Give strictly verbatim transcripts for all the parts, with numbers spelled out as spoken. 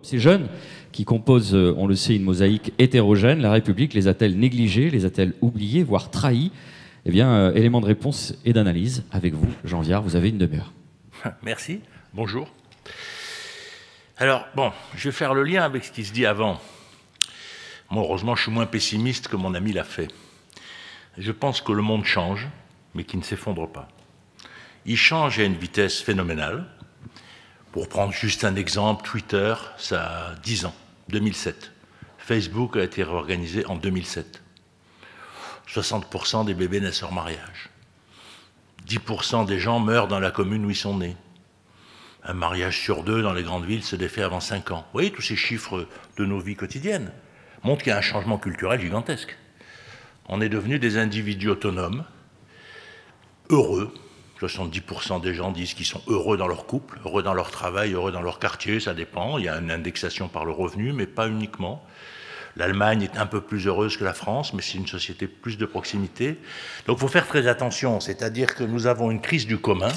Ces jeunes qui composent, on le sait, une mosaïque hétérogène, la République les a-t-elle négligés, les a-t-elle oubliés, voire trahis? Eh bien, euh, élément de réponse et d'analyse avec vous, Jean Viard, vous avez une demi-heure. Merci, bonjour. Alors, bon, je vais faire le lien avec ce qui se dit avant. Moi, heureusement, je suis moins pessimiste que mon ami l'a fait. Je pense que le monde change, mais qu'il ne s'effondre pas. Il change à une vitesse phénoménale. Pour prendre juste un exemple, Twitter, ça a dix ans, deux mille sept. Facebook a été réorganisé en deux mille sept. soixante pour cent des bébés naissent hors mariage. dix pour cent des gens meurent dans la commune où ils sont nés. Un mariage sur deux dans les grandes villes se défait avant cinq ans. Vous voyez, tous ces chiffres de nos vies quotidiennes montrent qu'il y a un changement culturel gigantesque. On est devenus des individus autonomes, heureux. soixante-dix pour cent des gens disent qu'ils sont heureux dans leur couple, heureux dans leur travail, heureux dans leur quartier, ça dépend. Il y a une indexation par le revenu, mais pas uniquement. L'Allemagne est un peu plus heureuse que la France, mais c'est une société plus de proximité. Donc il faut faire très attention, c'est-à-dire que nous avons une crise du commun,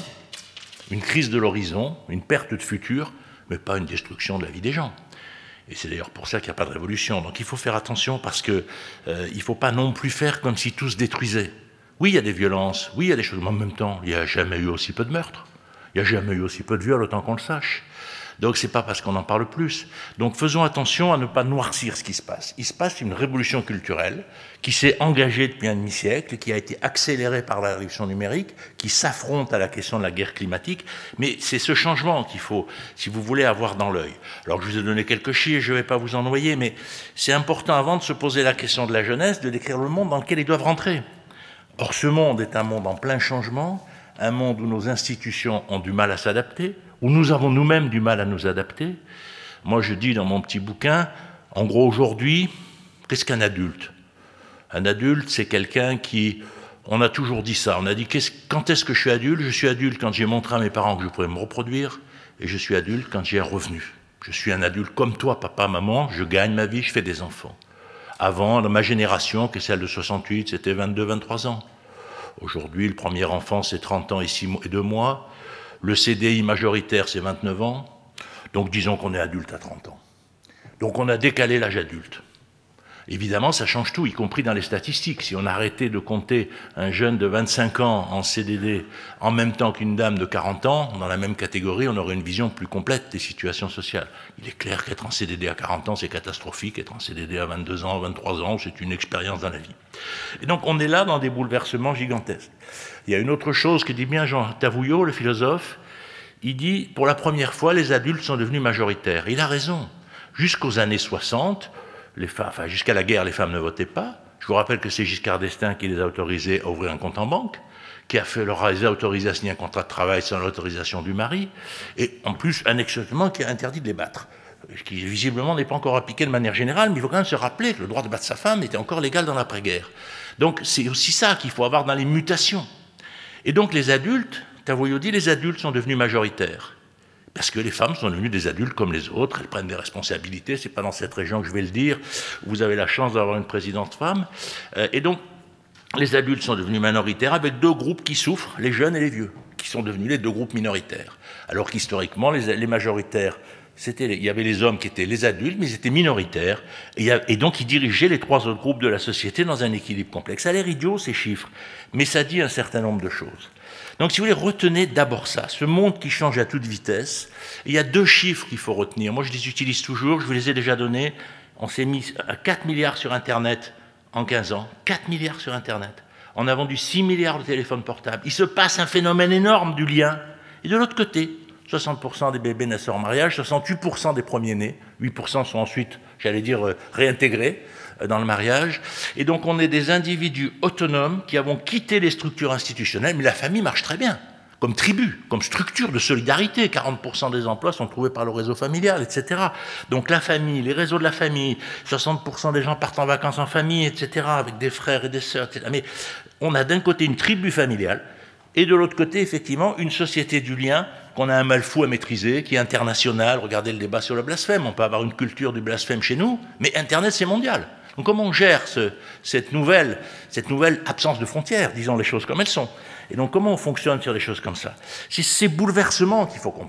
une crise de l'horizon, une perte de futur, mais pas une destruction de la vie des gens. Et c'est d'ailleurs pour ça qu'il n'y a pas de révolution. Donc il faut faire attention parce qu'il euh, ne faut pas non plus faire comme si tout se détruisait. Oui, il y a des violences, oui, il y a des choses, mais en même temps, il n'y a jamais eu aussi peu de meurtres. Il n'y a jamais eu aussi peu de viols, autant qu'on le sache. Donc c'est pas parce qu'on en parle plus. Donc faisons attention à ne pas noircir ce qui se passe. Il se passe une révolution culturelle qui s'est engagée depuis un demi-siècle, qui a été accélérée par la révolution numérique, qui s'affronte à la question de la guerre climatique. Mais c'est ce changement qu'il faut, si vous voulez, avoir dans l'œil. Alors je vous ai donné quelques chiffres, je ne vais pas vous en noyer, mais c'est important avant de se poser la question de la jeunesse, de décrire le monde dans lequel ils doivent rentrer. Or ce monde est un monde en plein changement, un monde où nos institutions ont du mal à s'adapter, où nous avons nous-mêmes du mal à nous adapter. Moi, je dis dans mon petit bouquin, en gros, aujourd'hui, qu'est-ce qu'un adulte? Un adulte, c'est quelqu'un qui... On a toujours dit ça. On a dit, qu'est-ce, quand est-ce que je suis adulte? Je suis adulte quand j'ai montré à mes parents que je pourrais me reproduire, et je suis adulte quand j'ai un revenu. Je suis un adulte comme toi, papa, maman, je gagne ma vie, je fais des enfants. Avant, dans ma génération, qui est celle de soixante-huit, c'était vingt-deux, vingt-trois ans. Aujourd'hui, le premier enfant, c'est trente ans et deux mois. Le C D I majoritaire, c'est vingt-neuf ans. Donc disons qu'on est adulte à trente ans. Donc on a décalé l'âge adulte. Évidemment, ça change tout, y compris dans les statistiques. Si on arrêtait de compter un jeune de vingt-cinq ans en C D D en même temps qu'une dame de quarante ans, dans la même catégorie, on aurait une vision plus complète des situations sociales. Il est clair qu'être en C D D à quarante ans, c'est catastrophique. Être en C D D à vingt-deux ans, vingt-trois ans, c'est une expérience dans la vie. Et donc on est là dans des bouleversements gigantesques. Il y a une autre chose que dit bien Jean Tavouillot, le philosophe. Il dit, pour la première fois, les adultes sont devenus majoritaires. Il a raison. Jusqu'aux années soixante, les femmes, enfin, jusqu'à la guerre, les femmes ne votaient pas. Je vous rappelle que c'est Giscard d'Estaing qui les a autorisées à ouvrir un compte en banque, qui a fait, leur a autorisé à signer un contrat de travail sans l'autorisation du mari, et en plus, un exceptement qui a interdit de les battre, qui visiblement n'est pas encore appliqué de manière générale, mais il faut quand même se rappeler que le droit de battre sa femme était encore légal dans l'après-guerre. Donc c'est aussi ça qu'il faut avoir dans les mutations. Et donc les adultes, Tavouillot dit, les adultes sont devenus majoritaires. Parce que les femmes sont devenues des adultes comme les autres, elles prennent des responsabilités, c'est pas dans cette région que je vais le dire, vous avez la chance d'avoir une présidente femme. Euh, et donc, les adultes sont devenus minoritaires avec deux groupes qui souffrent, les jeunes et les vieux, qui sont devenus les deux groupes minoritaires. Alors qu'historiquement, les, les majoritaires, c'était, il y avait les hommes qui étaient les adultes, mais ils étaient minoritaires, et, et donc ils dirigeaient les trois autres groupes de la société dans un équilibre complexe. Ça a l'air idiot, ces chiffres, mais ça dit un certain nombre de choses. Donc, si vous voulez, retenez d'abord ça, ce monde qui change à toute vitesse. Et il y a deux chiffres qu'il faut retenir. Moi, je les utilise toujours, je vous les ai déjà donnés. On s'est mis à quatre milliards sur Internet en quinze ans. quatre milliards sur Internet. On a vendu six milliards de téléphones portables. Il se passe un phénomène énorme du lien. Et de l'autre côté, soixante pour cent des bébés naissent hors mariage, soixante-huit pour cent des premiers-nés, huit pour cent sont ensuite, j'allais dire, réintégrés dans le mariage. Et donc on est des individus autonomes qui avons quitté les structures institutionnelles, mais la famille marche très bien, comme tribu, comme structure de solidarité. quarante pour cent des emplois sont trouvés par le réseau familial, et cetera. Donc la famille, les réseaux de la famille, soixante pour cent des gens partent en vacances en famille, et cetera, avec des frères et des sœurs, et cetera. Mais on a d'un côté une tribu familiale, et de l'autre côté, effectivement, une société du lien qu'on a un mal fou à maîtriser, qui est internationale. Regardez le débat sur le blasphème. On peut avoir une culture du blasphème chez nous, mais Internet, c'est mondial. Donc comment on gère ce, cette, nouvelle, cette nouvelle absence de frontières, disons les choses comme elles sont. Et donc comment on fonctionne sur des choses comme ça? C'est ces bouleversements qu'il faut comprendre.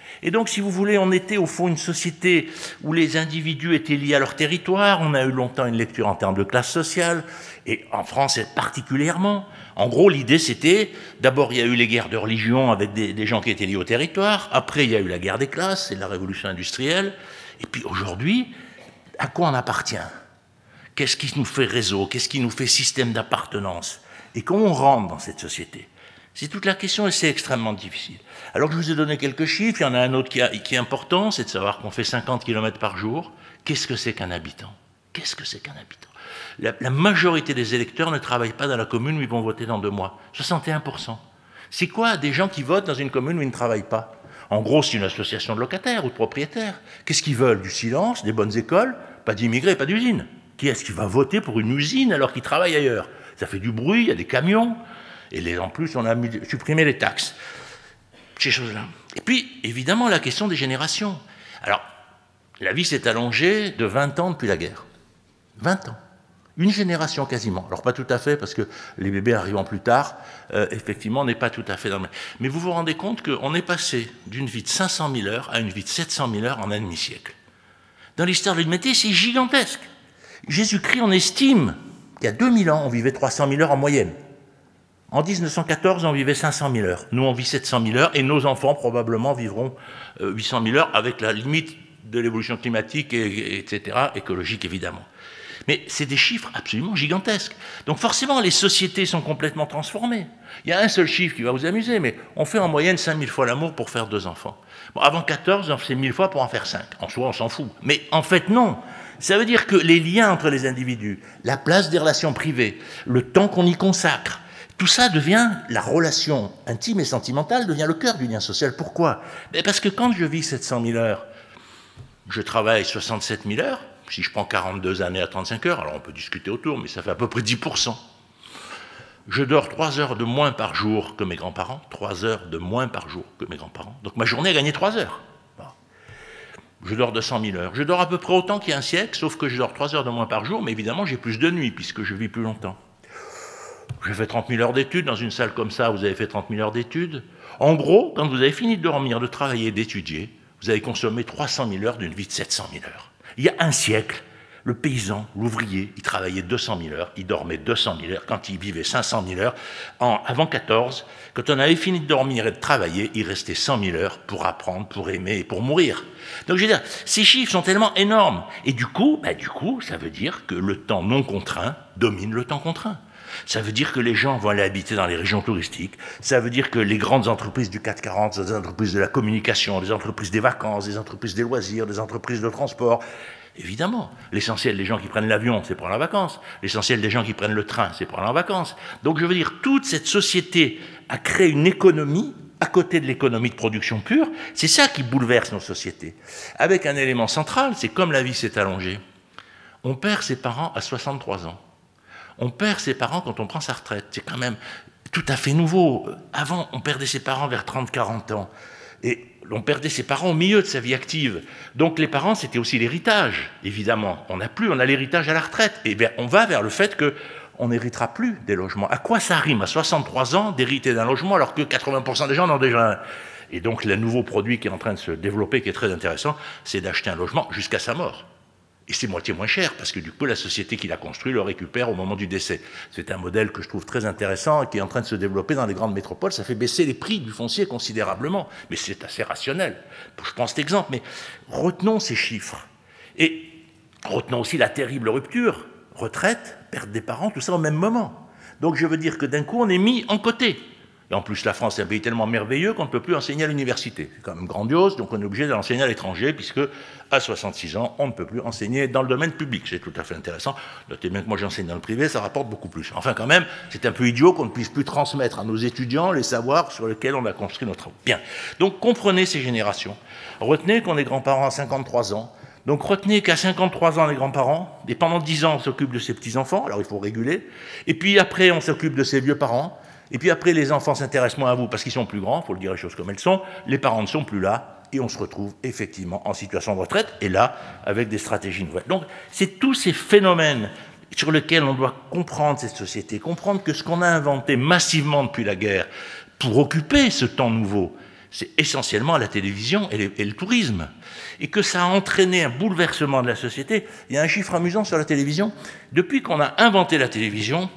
Et donc, si vous voulez, on était au fond une société où les individus étaient liés à leur territoire. On a eu longtemps une lecture en termes de classe sociale, et en France particulièrement. En gros, l'idée, c'était, d'abord, il y a eu les guerres de religion avec des, des gens qui étaient liés au territoire. Après, il y a eu la guerre des classes, c'est la révolution industrielle. Et puis, aujourd'hui, à quoi on appartient? Qu'est-ce qui nous fait réseau? Qu'est-ce qui nous fait système d'appartenance? Et comment on rentre dans cette société? C'est toute la question et c'est extrêmement difficile. Alors que je vous ai donné quelques chiffres, il y en a un autre qui, a, qui est important, c'est de savoir qu'on fait cinquante kilomètres par jour. Qu'est-ce que c'est qu'un habitant? Qu'est-ce que c'est qu'un habitant? la, la majorité des électeurs ne travaillent pas dans la commune où ils vont voter dans deux mois. soixante et un pour cent. C'est quoi des gens qui votent dans une commune où ils ne travaillent pas? En gros, c'est une association de locataires ou de propriétaires. Qu'est-ce qu'ils veulent? Du silence, des bonnes écoles, pas d'immigrés, pas d'usines. Qui est-ce qui va voter pour une usine alors qu'il travaille ailleurs? Ça fait du bruit, il y a des camions. Et les, en plus, on a mis, supprimé les taxes. Ces choses-là. Et puis, évidemment, la question des générations. Alors, la vie s'est allongée de vingt ans depuis la guerre. vingt ans. Une génération quasiment. Alors, pas tout à fait, parce que les bébés arrivant plus tard, euh, effectivement, on n'est pas tout à fait dans le même. Mais vous vous rendez compte qu'on est passé d'une vie de cinq cent mille heures à une vie de sept cent mille heures en un demi-siècle. Dans l'histoire de l'humanité, c'est gigantesque. Jésus-Christ, on estime qu'il y a deux mille ans, on vivait trois cent mille heures en moyenne. En mille neuf cent quatorze, on vivait cinq cent mille heures. Nous, on vit sept cent mille heures et nos enfants, probablement, vivront euh, huit cent mille heures avec la limite de l'évolution climatique, et, et cetera, écologique, évidemment. Mais c'est des chiffres absolument gigantesques. Donc forcément, les sociétés sont complètement transformées. Il y a un seul chiffre qui va vous amuser, mais on fait en moyenne cinq mille fois l'amour pour faire deux enfants. Bon, avant quatorze, on fait mille fois pour en faire cinq. En soi, on s'en fout. Mais en fait, non. Ça veut dire que les liens entre les individus, la place des relations privées, le temps qu'on y consacre, tout ça devient, la relation intime et sentimentale devient le cœur du lien social. Pourquoi? Parce que quand je vis sept cent mille heures, je travaille soixante-sept mille heures. Si je prends quarante-deux années à trente-cinq heures, alors on peut discuter autour, mais ça fait à peu près dix pour cent. Je dors trois heures de moins par jour que mes grands-parents, trois heures de moins par jour que mes grands-parents. Donc ma journée a gagné trois heures. Je dors deux cent mille heures. Je dors à peu près autant qu'il y a un siècle, sauf que je dors trois heures de moins par jour, mais évidemment j'ai plus de nuits, puisque je vis plus longtemps. J'ai fait trente mille heures d'études. Dans une salle comme ça, vous avez fait trente mille heures d'études. En gros, quand vous avez fini de dormir, de travailler, d'étudier, vous avez consommé trois cent mille heures d'une vie de sept cent mille heures. Il y a un siècle, le paysan, l'ouvrier, il travaillait deux cent mille heures, il dormait deux cent mille heures, quand il vivait cinq cent mille heures. En, avant quatorze, quand on avait fini de dormir et de travailler, il restait cent mille heures pour apprendre, pour aimer et pour mourir. Donc je veux dire, ces chiffres sont tellement énormes. Et du coup, bah, du coup, ça veut dire que le temps non contraint domine le temps contraint. Ça veut dire que les gens vont aller habiter dans les régions touristiques. Ça veut dire que les grandes entreprises du CAC quarante, les entreprises de la communication, les entreprises des vacances, les entreprises des loisirs, les entreprises de transport, évidemment, l'essentiel des gens qui prennent l'avion, c'est pour aller en vacances. L'essentiel des gens qui prennent le train, c'est pour aller en vacances. Donc je veux dire, toute cette société a créé une économie à côté de l'économie de production pure. C'est ça qui bouleverse nos sociétés. Avec un élément central, c'est comme la vie s'est allongée. On perd ses parents à soixante-trois ans. On perd ses parents quand on prend sa retraite. C'est quand même tout à fait nouveau. Avant, on perdait ses parents vers trente à quarante ans. Et on perdait ses parents au milieu de sa vie active. Donc les parents, c'était aussi l'héritage, évidemment. On n'a plus, on a l'héritage à la retraite. Et bien, on va vers le fait qu'on n'héritera plus des logements. À quoi ça rime, à soixante-trois ans, d'hériter d'un logement alors que quatre-vingts pour cent des gens en ont déjà un? Et donc, le nouveau produit qui est en train de se développer, qui est très intéressant, c'est d'acheter un logement jusqu'à sa mort. Et c'est moitié moins cher, parce que du coup, la société qui l'a construit le récupère au moment du décès. C'est un modèle que je trouve très intéressant et qui est en train de se développer dans les grandes métropoles. Ça fait baisser les prix du foncier considérablement. Mais c'est assez rationnel. Je prends cet exemple, mais retenons ces chiffres. Et retenons aussi la terrible rupture. Retraite, perte des parents, tout ça au même moment. Donc je veux dire que d'un coup, on est mis en côté. Et en plus, la France est un pays tellement merveilleux qu'on ne peut plus enseigner à l'université. C'est quand même grandiose, donc on est obligé d'enseigner à l'étranger, puisque à soixante-six ans, on ne peut plus enseigner dans le domaine public. C'est tout à fait intéressant. Notez bien que moi, j'enseigne dans le privé, ça rapporte beaucoup plus. Enfin, quand même, c'est un peu idiot qu'on ne puisse plus transmettre à nos étudiants les savoirs sur lesquels on a construit notre travail. Bien. Donc, comprenez ces générations. Retenez qu'on est grands-parents à cinquante-trois ans. Donc, retenez qu'à cinquante-trois ans, on est grands-parents. Et pendant dix ans, on s'occupe de ses petits-enfants. Alors, il faut réguler. Et puis, après, on s'occupe de ses vieux parents. Et puis après, les enfants s'intéressent moins à vous parce qu'ils sont plus grands, il faut le dire les choses comme elles sont, les parents ne sont plus là, et on se retrouve effectivement en situation de retraite, et là, avec des stratégies nouvelles. Donc, c'est tous ces phénomènes sur lesquels on doit comprendre cette société, comprendre que ce qu'on a inventé massivement depuis la guerre pour occuper ce temps nouveau, c'est essentiellement la télévision et, les, et le tourisme. Et que ça a entraîné un bouleversement de la société. Il y a un chiffre amusant sur la télévision. Depuis qu'on a inventé la télévision,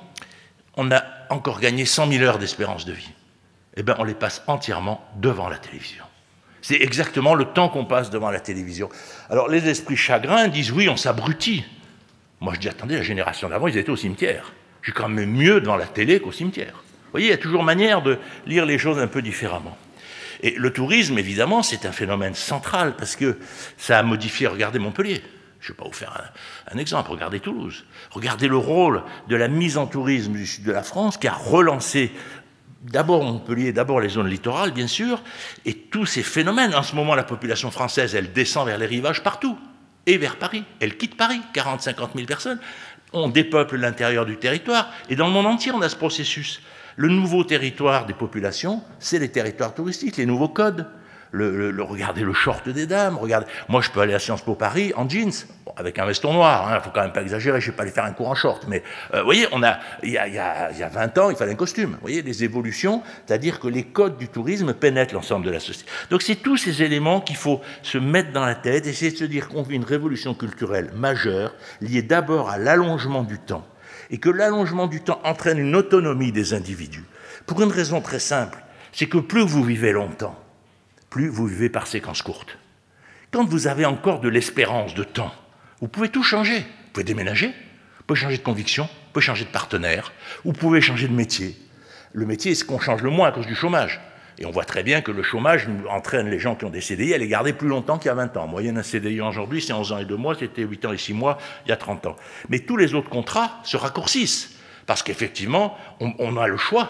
on a encore gagné cent mille heures d'espérance de vie. Eh bien, on les passe entièrement devant la télévision. C'est exactement le temps qu'on passe devant la télévision. Alors, les esprits chagrins disent, oui, on s'abrutit. Moi, je dis, attendez, la génération d'avant, ils étaient au cimetière. J'ai quand même mieux devant la télé qu'au cimetière. Vous voyez, il y a toujours manière de lire les choses un peu différemment. Et le tourisme, évidemment, c'est un phénomène central parce que ça a modifié, regardez Montpellier. Je ne vais pas vous faire un, un exemple, regardez Toulouse. Regardez le rôle de la mise en tourisme du sud de la France qui a relancé d'abord Montpellier, d'abord les zones littorales, bien sûr, et tous ces phénomènes. En ce moment, la population française, elle descend vers les rivages partout, et vers Paris. Elle quitte Paris, quarante à cinquante mille personnes. On dépeuple l'intérieur du territoire, et dans le monde entier, on a ce processus. Le nouveau territoire des populations, c'est les territoires touristiques, les nouveaux codes. Le, le, le, regardez le short des dames, regardez. Moi, je peux aller à Sciences Po Paris en jeans, bon, avec un veston noir, il hein, ne faut quand même pas exagérer, je ne vais pas aller faire un cours en short, mais euh, vous voyez, on a, il, y a, il, y a, il y a vingt ans, il fallait un costume. Vous voyez, les évolutions, c'est-à-dire que les codes du tourisme pénètrent l'ensemble de la société. Donc, c'est tous ces éléments qu'il faut se mettre dans la tête, essayer de se dire qu'on vit une révolution culturelle majeure, liée d'abord à l'allongement du temps, et que l'allongement du temps entraîne une autonomie des individus. Pour une raison très simple, c'est que plus vous vivez longtemps, plus vous vivez par séquences courtes. Quand vous avez encore de l'espérance de temps, vous pouvez tout changer. Vous pouvez déménager, vous pouvez changer de conviction, vous pouvez changer de partenaire, vous pouvez changer de métier. Le métier, c'est ce qu'on change le moins à cause du chômage. Et on voit très bien que le chômage entraîne les gens qui ont des C D I à les garder plus longtemps qu'il y a vingt ans. En moyenne, un C D I aujourd'hui, c'est onze ans et deux mois, c'était huit ans et six mois il y a trente ans. Mais tous les autres contrats se raccourcissent, parce qu'effectivement, on, on a le choix.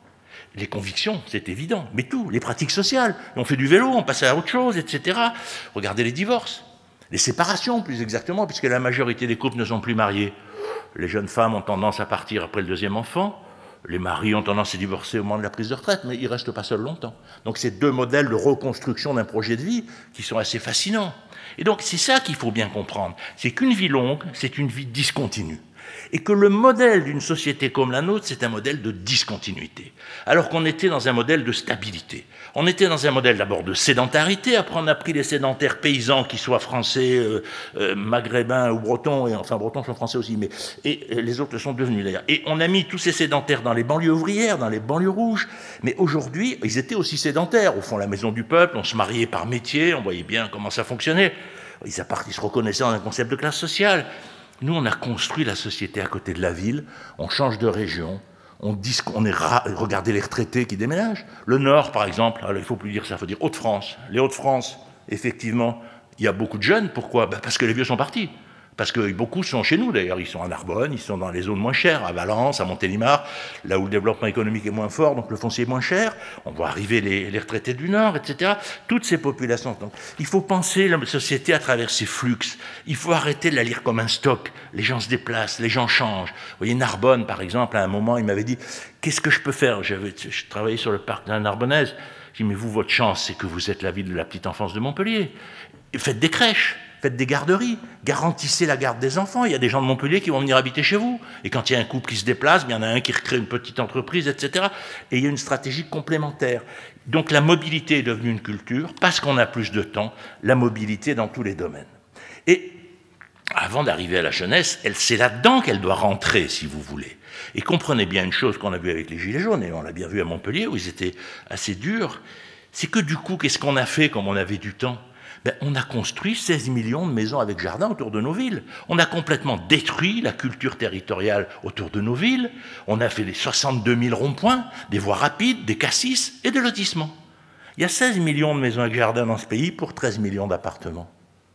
Les convictions, c'est évident, mais tout, les pratiques sociales. On fait du vélo, on passe à autre chose, et cetera. Regardez les divorces, les séparations plus exactement, puisque la majorité des couples ne sont plus mariés. Les jeunes femmes ont tendance à partir après le deuxième enfant, les maris ont tendance à divorcer au moment de la prise de retraite, mais ils ne restent pas seuls longtemps. Donc c'est deux modèles de reconstruction d'un projet de vie qui sont assez fascinants. Et donc c'est ça qu'il faut bien comprendre, c'est qu'une vie longue, c'est une vie discontinue. Et que le modèle d'une société comme la nôtre, c'est un modèle de discontinuité. Alors qu'on était dans un modèle de stabilité. On était dans un modèle d'abord de sédentarité, après on a pris les sédentaires paysans, qu'ils soient français, euh, euh, maghrébins ou bretons, et enfin bretons sont français aussi, mais et, et les autres le sont devenus d'ailleurs. Et on a mis tous ces sédentaires dans les banlieues ouvrières, dans les banlieues rouges, mais aujourd'hui, ils étaient aussi sédentaires. Au fond, la maison du peuple, on se mariait par métier, on voyait bien comment ça fonctionnait. Ils, ils se reconnaissaient dans un concept de classe sociale. Nous, on a construit la société à côté de la ville, on change de région, on dit qu'on est ra... regardez les retraités qui déménagent. Le Nord, par exemple, alors il ne faut plus dire ça, il faut dire Hauts-de-France. Les Hauts-de-France, effectivement, il y a beaucoup de jeunes. Pourquoi ? Ben parce que les vieux sont partis. Parce que beaucoup sont chez nous, d'ailleurs. Ils sont à Narbonne, ils sont dans les zones moins chères, à Valence, à Montélimar, là où le développement économique est moins fort, donc le foncier est moins cher. On voit arriver les, les retraités du Nord, et cetera. Toutes ces populations. Donc, il faut penser la société à travers ces flux. Il faut arrêter de la lire comme un stock. Les gens se déplacent, les gens changent. Vous voyez, Narbonne, par exemple, à un moment, il m'avait dit « Qu'est-ce que je peux faire ?» J'avais, je travaillais sur le parc de la Narbonnaise. Je dis « Mais vous, votre chance, c'est que vous êtes la ville de la petite enfance de Montpellier. Et faites des crèches. » Faites des garderies, garantissez la garde des enfants. Il y a des gens de Montpellier qui vont venir habiter chez vous. Et quand il y a un couple qui se déplace, il y en a un qui recrée une petite entreprise, et cetera. Et il y a une stratégie complémentaire. Donc la mobilité est devenue une culture, parce qu'on a plus de temps, la mobilité dans tous les domaines. Et avant d'arriver à la jeunesse, elle, c'est là-dedans qu'elle doit rentrer, si vous voulez. Et comprenez bien une chose qu'on a vue avec les Gilets jaunes, et on l'a bien vu à Montpellier, où ils étaient assez durs, c'est que du coup, qu'est-ce qu'on a fait comme on avait du temps ? Ben, on a construit seize millions de maisons avec jardin autour de nos villes. On a complètement détruit la culture territoriale autour de nos villes. On a fait les soixante-deux mille ronds-points, des voies rapides, des cassis et des lotissements. Il y a seize millions de maisons avec jardin dans ce pays pour treize millions d'appartements.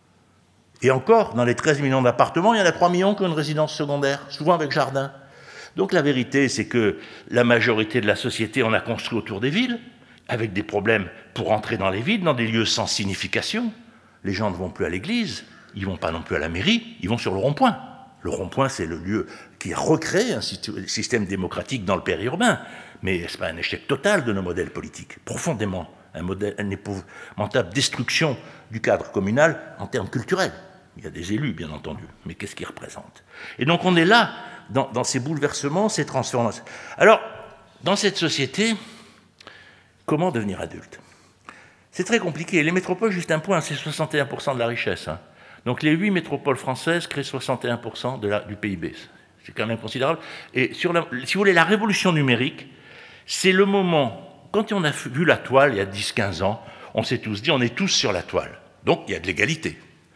Et encore, dans les treize millions d'appartements, il y en a trois millions qui ont une résidence secondaire, souvent avec jardin. Donc la vérité, c'est que la majorité de la société, on a construit autour des villes, avec des problèmes pour entrer dans les villes, dans des lieux sans signification. Les gens ne vont plus à l'église, ils ne vont pas non plus à la mairie, ils vont sur le rond-point. Le rond-point, c'est le lieu qui recrée un système démocratique dans le périurbain. Mais ce n'est pas un échec total de nos modèles politiques, profondément. Un modèle, une épouvantable destruction du cadre communal en termes culturels. Il y a des élus, bien entendu, mais qu'est-ce qu'ils représentent ? Et donc on est là, dans, dans ces bouleversements, ces transformations. Alors, dans cette société, comment devenir adulte ? C'est très compliqué. Les métropoles, juste un point, c'est soixante et un pour cent de la richesse. Hein. Donc les huit métropoles françaises créent soixante et un pour cent de la, du P I B. C'est quand même considérable. Et sur la, si vous voulez, la révolution numérique, c'est le moment, quand on a vu la toile il y a dix quinze ans, on s'est tous dit, on est tous sur la toile. Donc il y a de l'égalité.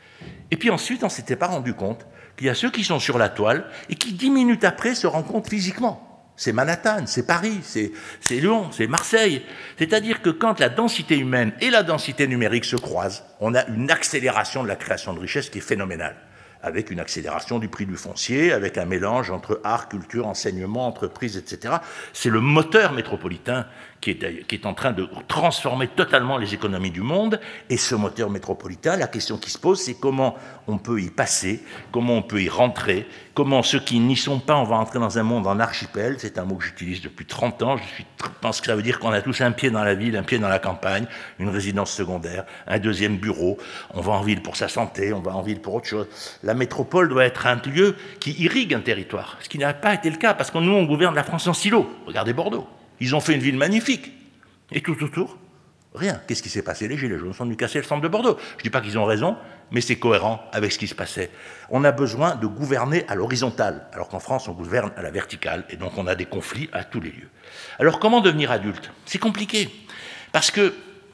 Et puis ensuite, on ne s'était pas rendu compte qu'il y a ceux qui sont sur la toile et qui, dix minutes après, se rencontrent physiquement. C'est Manhattan, c'est Paris, c'est Lyon, c'est Marseille. C'est-à-dire que quand la densité humaine et la densité numérique se croisent, on a une accélération de la création de richesse qui est phénoménale, avec une accélération du prix du foncier, avec un mélange entre art, culture, enseignement, entreprise, et cetera. C'est le moteur métropolitain qui est, qui est en train de transformer totalement les économies du monde. Et ce moteur métropolitain, la question qui se pose, c'est comment on peut y passer, comment on peut y rentrer, comment ceux qui n'y sont pas, on va entrer dans un monde en archipel. C'est un mot que j'utilise depuis trente ans. Je, suis, je pense que ça veut dire qu'on a tous un pied dans la ville, un pied dans la campagne, une résidence secondaire, un deuxième bureau. On va en ville pour sa santé, on va en ville pour autre chose. La métropole doit être un lieu qui irrigue un territoire, ce qui n'a pas été le cas, parce que nous, on gouverne la France en silo. Regardez Bordeaux. Ils ont fait une ville magnifique. Et tout autour, rien. Qu'est-ce qui s'est passé? Les Gilets jaunes sont venus casser le centre de Bordeaux. Je ne dis pas qu'ils ont raison, mais c'est cohérent avec ce qui se passait. On a besoin de gouverner à l'horizontale, alors qu'en France, on gouverne à la verticale, et donc on a des conflits à tous les lieux. Alors, comment devenir adulte? C'est compliqué, parce qu'il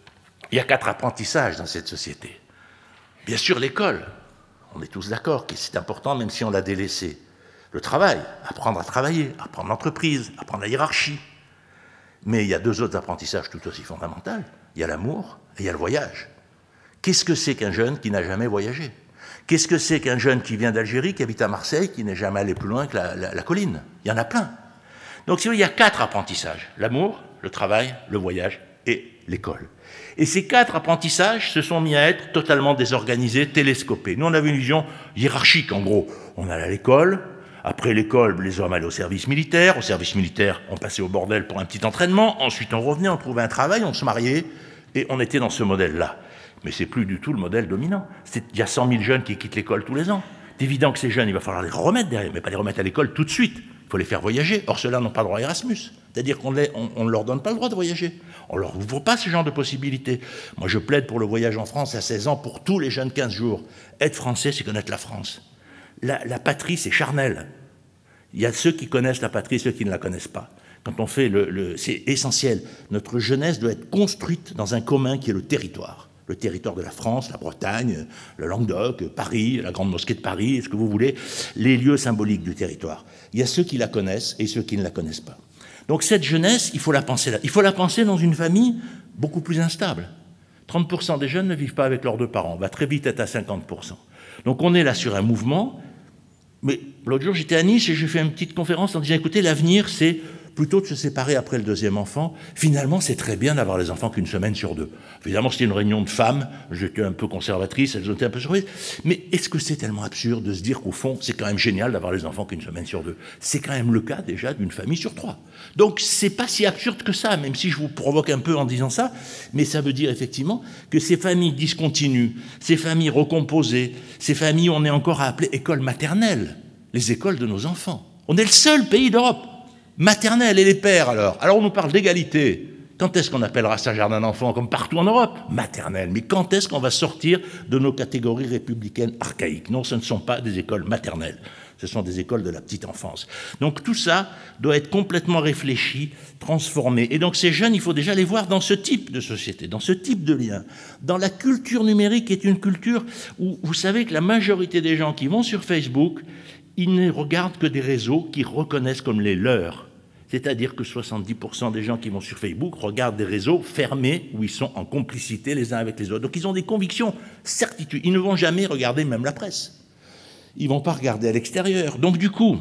y a quatre apprentissages dans cette société. Bien sûr, l'école. On est tous d'accord que c'est important, même si on l'a délaissé. Le travail, apprendre à travailler, apprendre l'entreprise, apprendre la hiérarchie. Mais il y a deux autres apprentissages tout aussi fondamentaux. Il y a l'amour et il y a le voyage. Qu'est-ce que c'est qu'un jeune qui n'a jamais voyagé? Qu'est-ce que c'est qu'un jeune qui vient d'Algérie, qui habite à Marseille, qui n'est jamais allé plus loin que la, la, la colline? Il y en a plein. Donc si vous voulez, il y a quatre apprentissages. L'amour, le travail, le voyage et l'école. Et ces quatre apprentissages se sont mis à être totalement désorganisés, télescopés. Nous, on avait une vision hiérarchique, en gros. On allait à l'école. Après l'école, les hommes allaient au service militaire. Au service militaire, on passait au bordel pour un petit entraînement. Ensuite, on revenait, on trouvait un travail, on se mariait. Et on était dans ce modèle-là. Mais c'est plus du tout le modèle dominant. Il y a cent mille jeunes qui quittent l'école tous les ans. C'est évident que ces jeunes, il va falloir les remettre derrière, mais pas les remettre à l'école tout de suite. Il faut les faire voyager. Or, ceux-là n'ont pas le droit à Erasmus. C'est-à-dire qu'on ne on, on leur donne pas le droit de voyager. On leur ouvre pas ce genre de possibilités. Moi, je plaide pour le voyage en France à seize ans pour tous les jeunes quinze jours. Être français, c'est connaître la France. La, la patrie, c'est charnel. Il y a ceux qui connaissent la patrie et ceux qui ne la connaissent pas. Quand on fait le, le c'est essentiel. Notre jeunesse doit être construite dans un commun qui est le territoire. Le territoire de la France, la Bretagne, le Languedoc, Paris, la Grande Mosquée de Paris, ce que vous voulez, les lieux symboliques du territoire. Il y a ceux qui la connaissent et ceux qui ne la connaissent pas. Donc cette jeunesse, il faut la penser là. Il faut la penser dans une famille beaucoup plus instable. trente pour cent des jeunes ne vivent pas avec leurs deux parents. On va très vite être à cinquante pour cent. Donc on est là sur un mouvement. Mais l'autre jour, j'étais à Nice et j'ai fait une petite conférence en disant, écoutez, l'avenir, c'est plutôt de se séparer après le deuxième enfant. Finalement, c'est très bien d'avoir les enfants qu'une semaine sur deux. Évidemment, c'était une réunion de femmes, j'étais un peu conservatrice, elles ont été un peu surprises. Mais est-ce que c'est tellement absurde de se dire qu'au fond, c'est quand même génial d'avoir les enfants qu'une semaine sur deux? C'est quand même le cas déjà d'une famille sur trois. Donc, c'est pas si absurde que ça, même si je vous provoque un peu en disant ça, mais ça veut dire effectivement que ces familles discontinues, ces familles recomposées, ces familles où on est encore à appeler école maternelle, les écoles de nos enfants. On est le seul pays d'Europe. Maternelle, et les pères alors? Alors on nous parle d'égalité. Quand est-ce qu'on appellera ça jardin d'enfants comme partout en Europe? Maternelle. Mais quand est-ce qu'on va sortir de nos catégories républicaines archaïques? Non, ce ne sont pas des écoles maternelles. Ce sont des écoles de la petite enfance. Donc tout ça doit être complètement réfléchi, transformé. Et donc ces jeunes, il faut déjà les voir dans ce type de société, dans ce type de lien. Dans la culture numérique, qui est une culture où vous savez que la majorité des gens qui vont sur Facebook, ils ne regardent que des réseaux qu'ils reconnaissent comme les leurs. C'est-à-dire que soixante-dix pour cent des gens qui vont sur Facebook regardent des réseaux fermés où ils sont en complicité les uns avec les autres. Donc ils ont des convictions, certitudes. Ils ne vont jamais regarder même la presse. Ils ne vont pas regarder à l'extérieur. Donc du coup,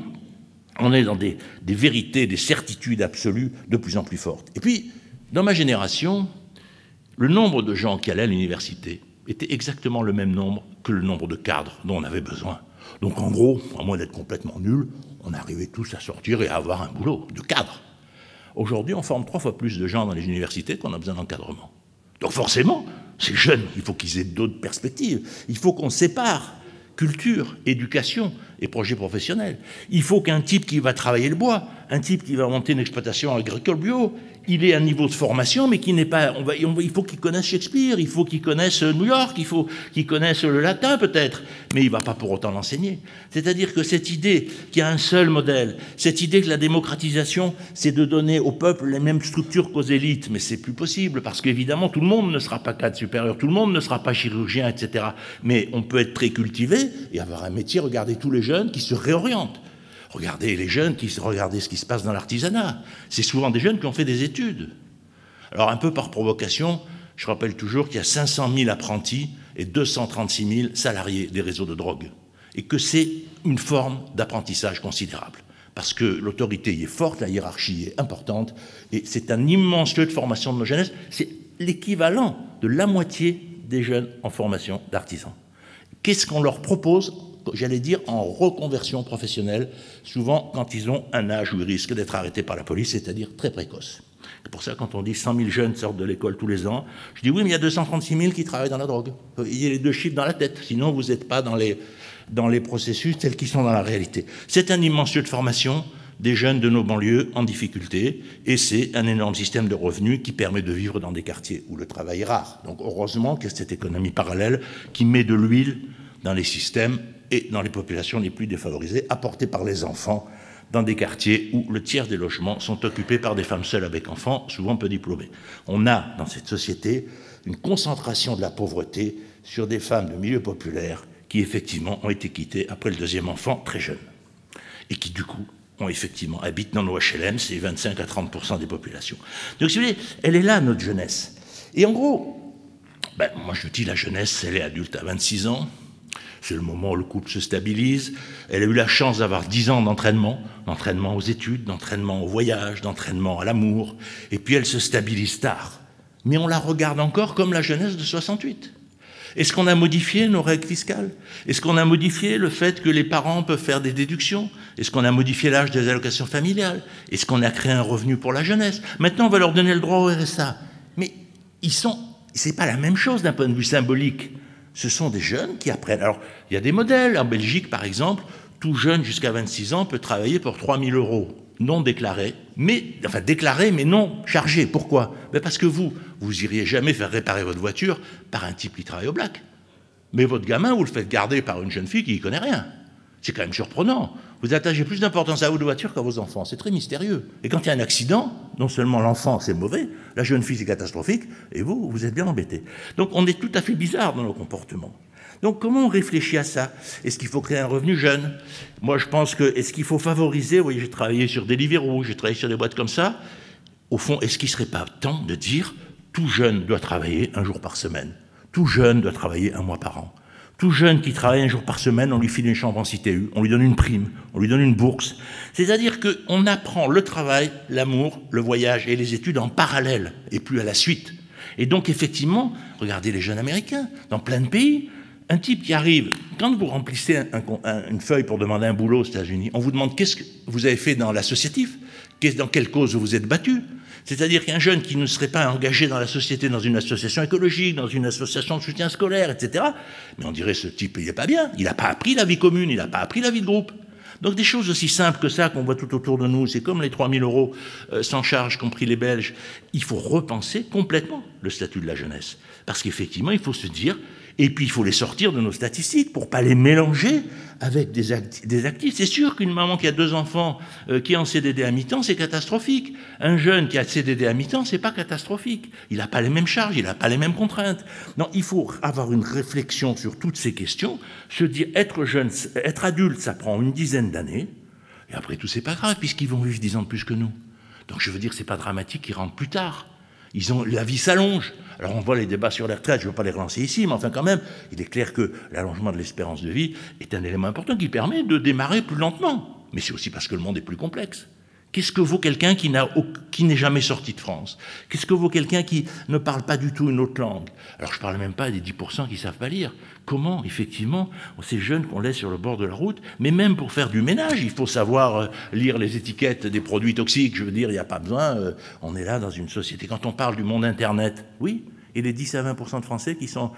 on est dans des, des vérités, des certitudes absolues de plus en plus fortes. Et puis, dans ma génération, le nombre de gens qui allaient à l'université était exactement le même nombre que le nombre de cadres dont on avait besoin. Donc en gros, à moins d'être complètement nul, on arrivait tous à sortir et à avoir un boulot de cadre. Aujourd'hui, on forme trois fois plus de gens dans les universités qu'on a besoin d'encadrement. Donc forcément, ces jeunes, il faut qu'ils aient d'autres perspectives. Il faut qu'on sépare culture, éducation et projet professionnel. Il faut qu'un type qui va travailler le bois, un type qui va monter une exploitation agricole bio, il ait un niveau de formation, mais qui n'est pas... On va, on va, il faut qu'il connaisse Shakespeare, il faut qu'il connaisse New York, il faut qu'il connaisse le latin peut-être, mais il ne va pas pour autant l'enseigner. C'est-à-dire que cette idée qu'il y a un seul modèle, cette idée que la démocratisation, c'est de donner au peuple les mêmes structures qu'aux élites, mais c'est plus possible, parce qu'évidemment, tout le monde ne sera pas cadre supérieur, tout le monde ne sera pas chirurgien, et cetera. Mais on peut être très cultivé et avoir un métier. Regardez tous les jeunes qui se réorientent. Regardez les jeunes, qui, regardez ce qui se passe dans l'artisanat. C'est souvent des jeunes qui ont fait des études. Alors, un peu par provocation, je rappelle toujours qu'il y a cinq cent mille apprentis et deux cent trente-six mille salariés des réseaux de drogue. Et que c'est une forme d'apprentissage considérable. Parce que l'autorité y est forte, la hiérarchie est importante, et c'est un immense lieu de formation de nos jeunesses. C'est l'équivalent de la moitié des jeunes en formation d'artisans. Qu'est-ce qu'on leur propose ? J'allais dire en reconversion professionnelle, souvent quand ils ont un âge où ils risquent d'être arrêtés par la police, c'est-à-dire très précoce. C'est pour ça quand on dit cent mille jeunes sortent de l'école tous les ans, je dis oui, mais il y a deux cent trente-six mille qui travaillent dans la drogue. Il y a les deux chiffres dans la tête, sinon vous n'êtes pas dans les, dans les processus tels qu'ils sont dans la réalité. C'est un immense lieu de formation des jeunes de nos banlieues en difficulté, et c'est un énorme système de revenus qui permet de vivre dans des quartiers où le travail est rare. Donc heureusement qu'il y a cette économie parallèle qui met de l'huile dans les systèmes et dans les populations les plus défavorisées, apportées par les enfants dans des quartiers où le tiers des logements sont occupés par des femmes seules avec enfants, souvent peu diplômées. On a, dans cette société, une concentration de la pauvreté sur des femmes de milieu populaire qui, effectivement, ont été quittées après le deuxième enfant très jeune. Et qui, du coup, ont effectivement, habitent dans nos H L M, c'est vingt-cinq à trente pour cent des populations. Donc, si vous voulez, elle est là, notre jeunesse. Et en gros, ben, moi je dis la jeunesse, elle est adulte à vingt-six ans. C'est le moment où le couple se stabilise. Elle a eu la chance d'avoir dix ans d'entraînement, d'entraînement aux études, d'entraînement au voyage, d'entraînement à l'amour. Et puis elle se stabilise tard. Mais on la regarde encore comme la jeunesse de soixante-huit. Est-ce qu'on a modifié nos règles fiscales? Est-ce qu'on a modifié le fait que les parents peuvent faire des déductions? Est-ce qu'on a modifié l'âge des allocations familiales? Est-ce qu'on a créé un revenu pour la jeunesse? Maintenant, on va leur donner le droit au R S A. Mais ils sont... c'est pas la même chose d'un point de vue symbolique. Ce sont des jeunes qui apprennent. Alors, il y a des modèles. En Belgique, par exemple, tout jeune jusqu'à vingt-six ans peut travailler pour trois mille euros, non déclarés, mais, enfin déclarés, mais non chargés. Pourquoi? Ben parce que vous, vous iriez jamais faire réparer votre voiture par un type qui travaille au black. Mais votre gamin, vous le faites garder par une jeune fille qui n'y connaît rien. C'est quand même surprenant. Vous attachez plus d'importance à votre voiture qu'à vos enfants. C'est très mystérieux. Et quand il y a un accident, non seulement l'enfant, c'est mauvais, la jeune fille, c'est catastrophique, et vous, vous êtes bien embêté. Donc on est tout à fait bizarre dans nos comportements. Donc comment on réfléchit à ça? Est-ce qu'il faut créer un revenu jeune? Moi, je pense que, est-ce qu'il faut favoriser, vous voyez, j'ai travaillé sur Deliveroo, j'ai travaillé sur des boîtes comme ça. Au fond, est-ce qu'il ne serait pas temps de dire, tout jeune doit travailler un jour par semaine? Tout jeune doit travailler un mois par an. Tout jeune qui travaille un jour par semaine, on lui file une chambre en C T U, on lui donne une prime, on lui donne une bourse. C'est-à-dire qu'on apprend le travail, l'amour, le voyage et les études en parallèle, et plus à la suite. Et donc, effectivement, regardez les jeunes Américains, dans plein de pays, un type qui arrive, quand vous remplissez un, un, une feuille pour demander un boulot aux États-Unis, on vous demande qu'est-ce que vous avez fait dans l'associatif, dans quelle cause vous vous êtes battu. C'est-à-dire qu'un jeune qui ne serait pas engagé dans la société, dans une association écologique, dans une association de soutien scolaire, et cetera, mais on dirait ce type, il n'est pas bien, il n'a pas appris la vie commune, il n'a pas appris la vie de groupe. Donc des choses aussi simples que ça qu'on voit tout autour de nous, c'est comme les trois mille euros euh, sans charge, compris les Belges. Il faut repenser complètement le statut de la jeunesse. Parce qu'effectivement, il faut se dire, et puis il faut les sortir de nos statistiques pour ne pas les mélanger avec des, acti des actifs. C'est sûr qu'une maman qui a deux enfants, euh, qui est en C D D à mi-temps, c'est catastrophique. Un jeune qui a C D D à mi-temps, c'est pas catastrophique. Il n'a pas les mêmes charges, il n'a pas les mêmes contraintes. Non, il faut avoir une réflexion sur toutes ces questions, se dire être jeune, être adulte, ça prend une dizaine d'années, et après tout, c'est pas grave, puisqu'ils vont vivre dix ans de plus que nous. Donc je veux dire, c'est pas dramatique qu'ils rentrent plus tard. Ils ont, la vie s'allonge. Alors on voit les débats sur les retraites, je ne veux pas les relancer ici, mais enfin quand même, il est clair que l'allongement de l'espérance de vie est un élément important qui permet de démarrer plus lentement. Mais c'est aussi parce que le monde est plus complexe. Qu'est-ce que vaut quelqu'un qui n'a, qui n'est jamais sorti de France? Qu'est-ce que vaut quelqu'un qui ne parle pas du tout une autre langue? Alors je ne parle même pas des dix pour cent qui ne savent pas lire. Comment, effectivement, ces jeunes qu'on laisse sur le bord de la route, mais même pour faire du ménage, il faut savoir euh, lire les étiquettes des produits toxiques. Je veux dire, il n'y a pas besoin, euh, on est là dans une société. Quand on parle du monde Internet, oui, Et les dix à vingt pour cent de Français qui sont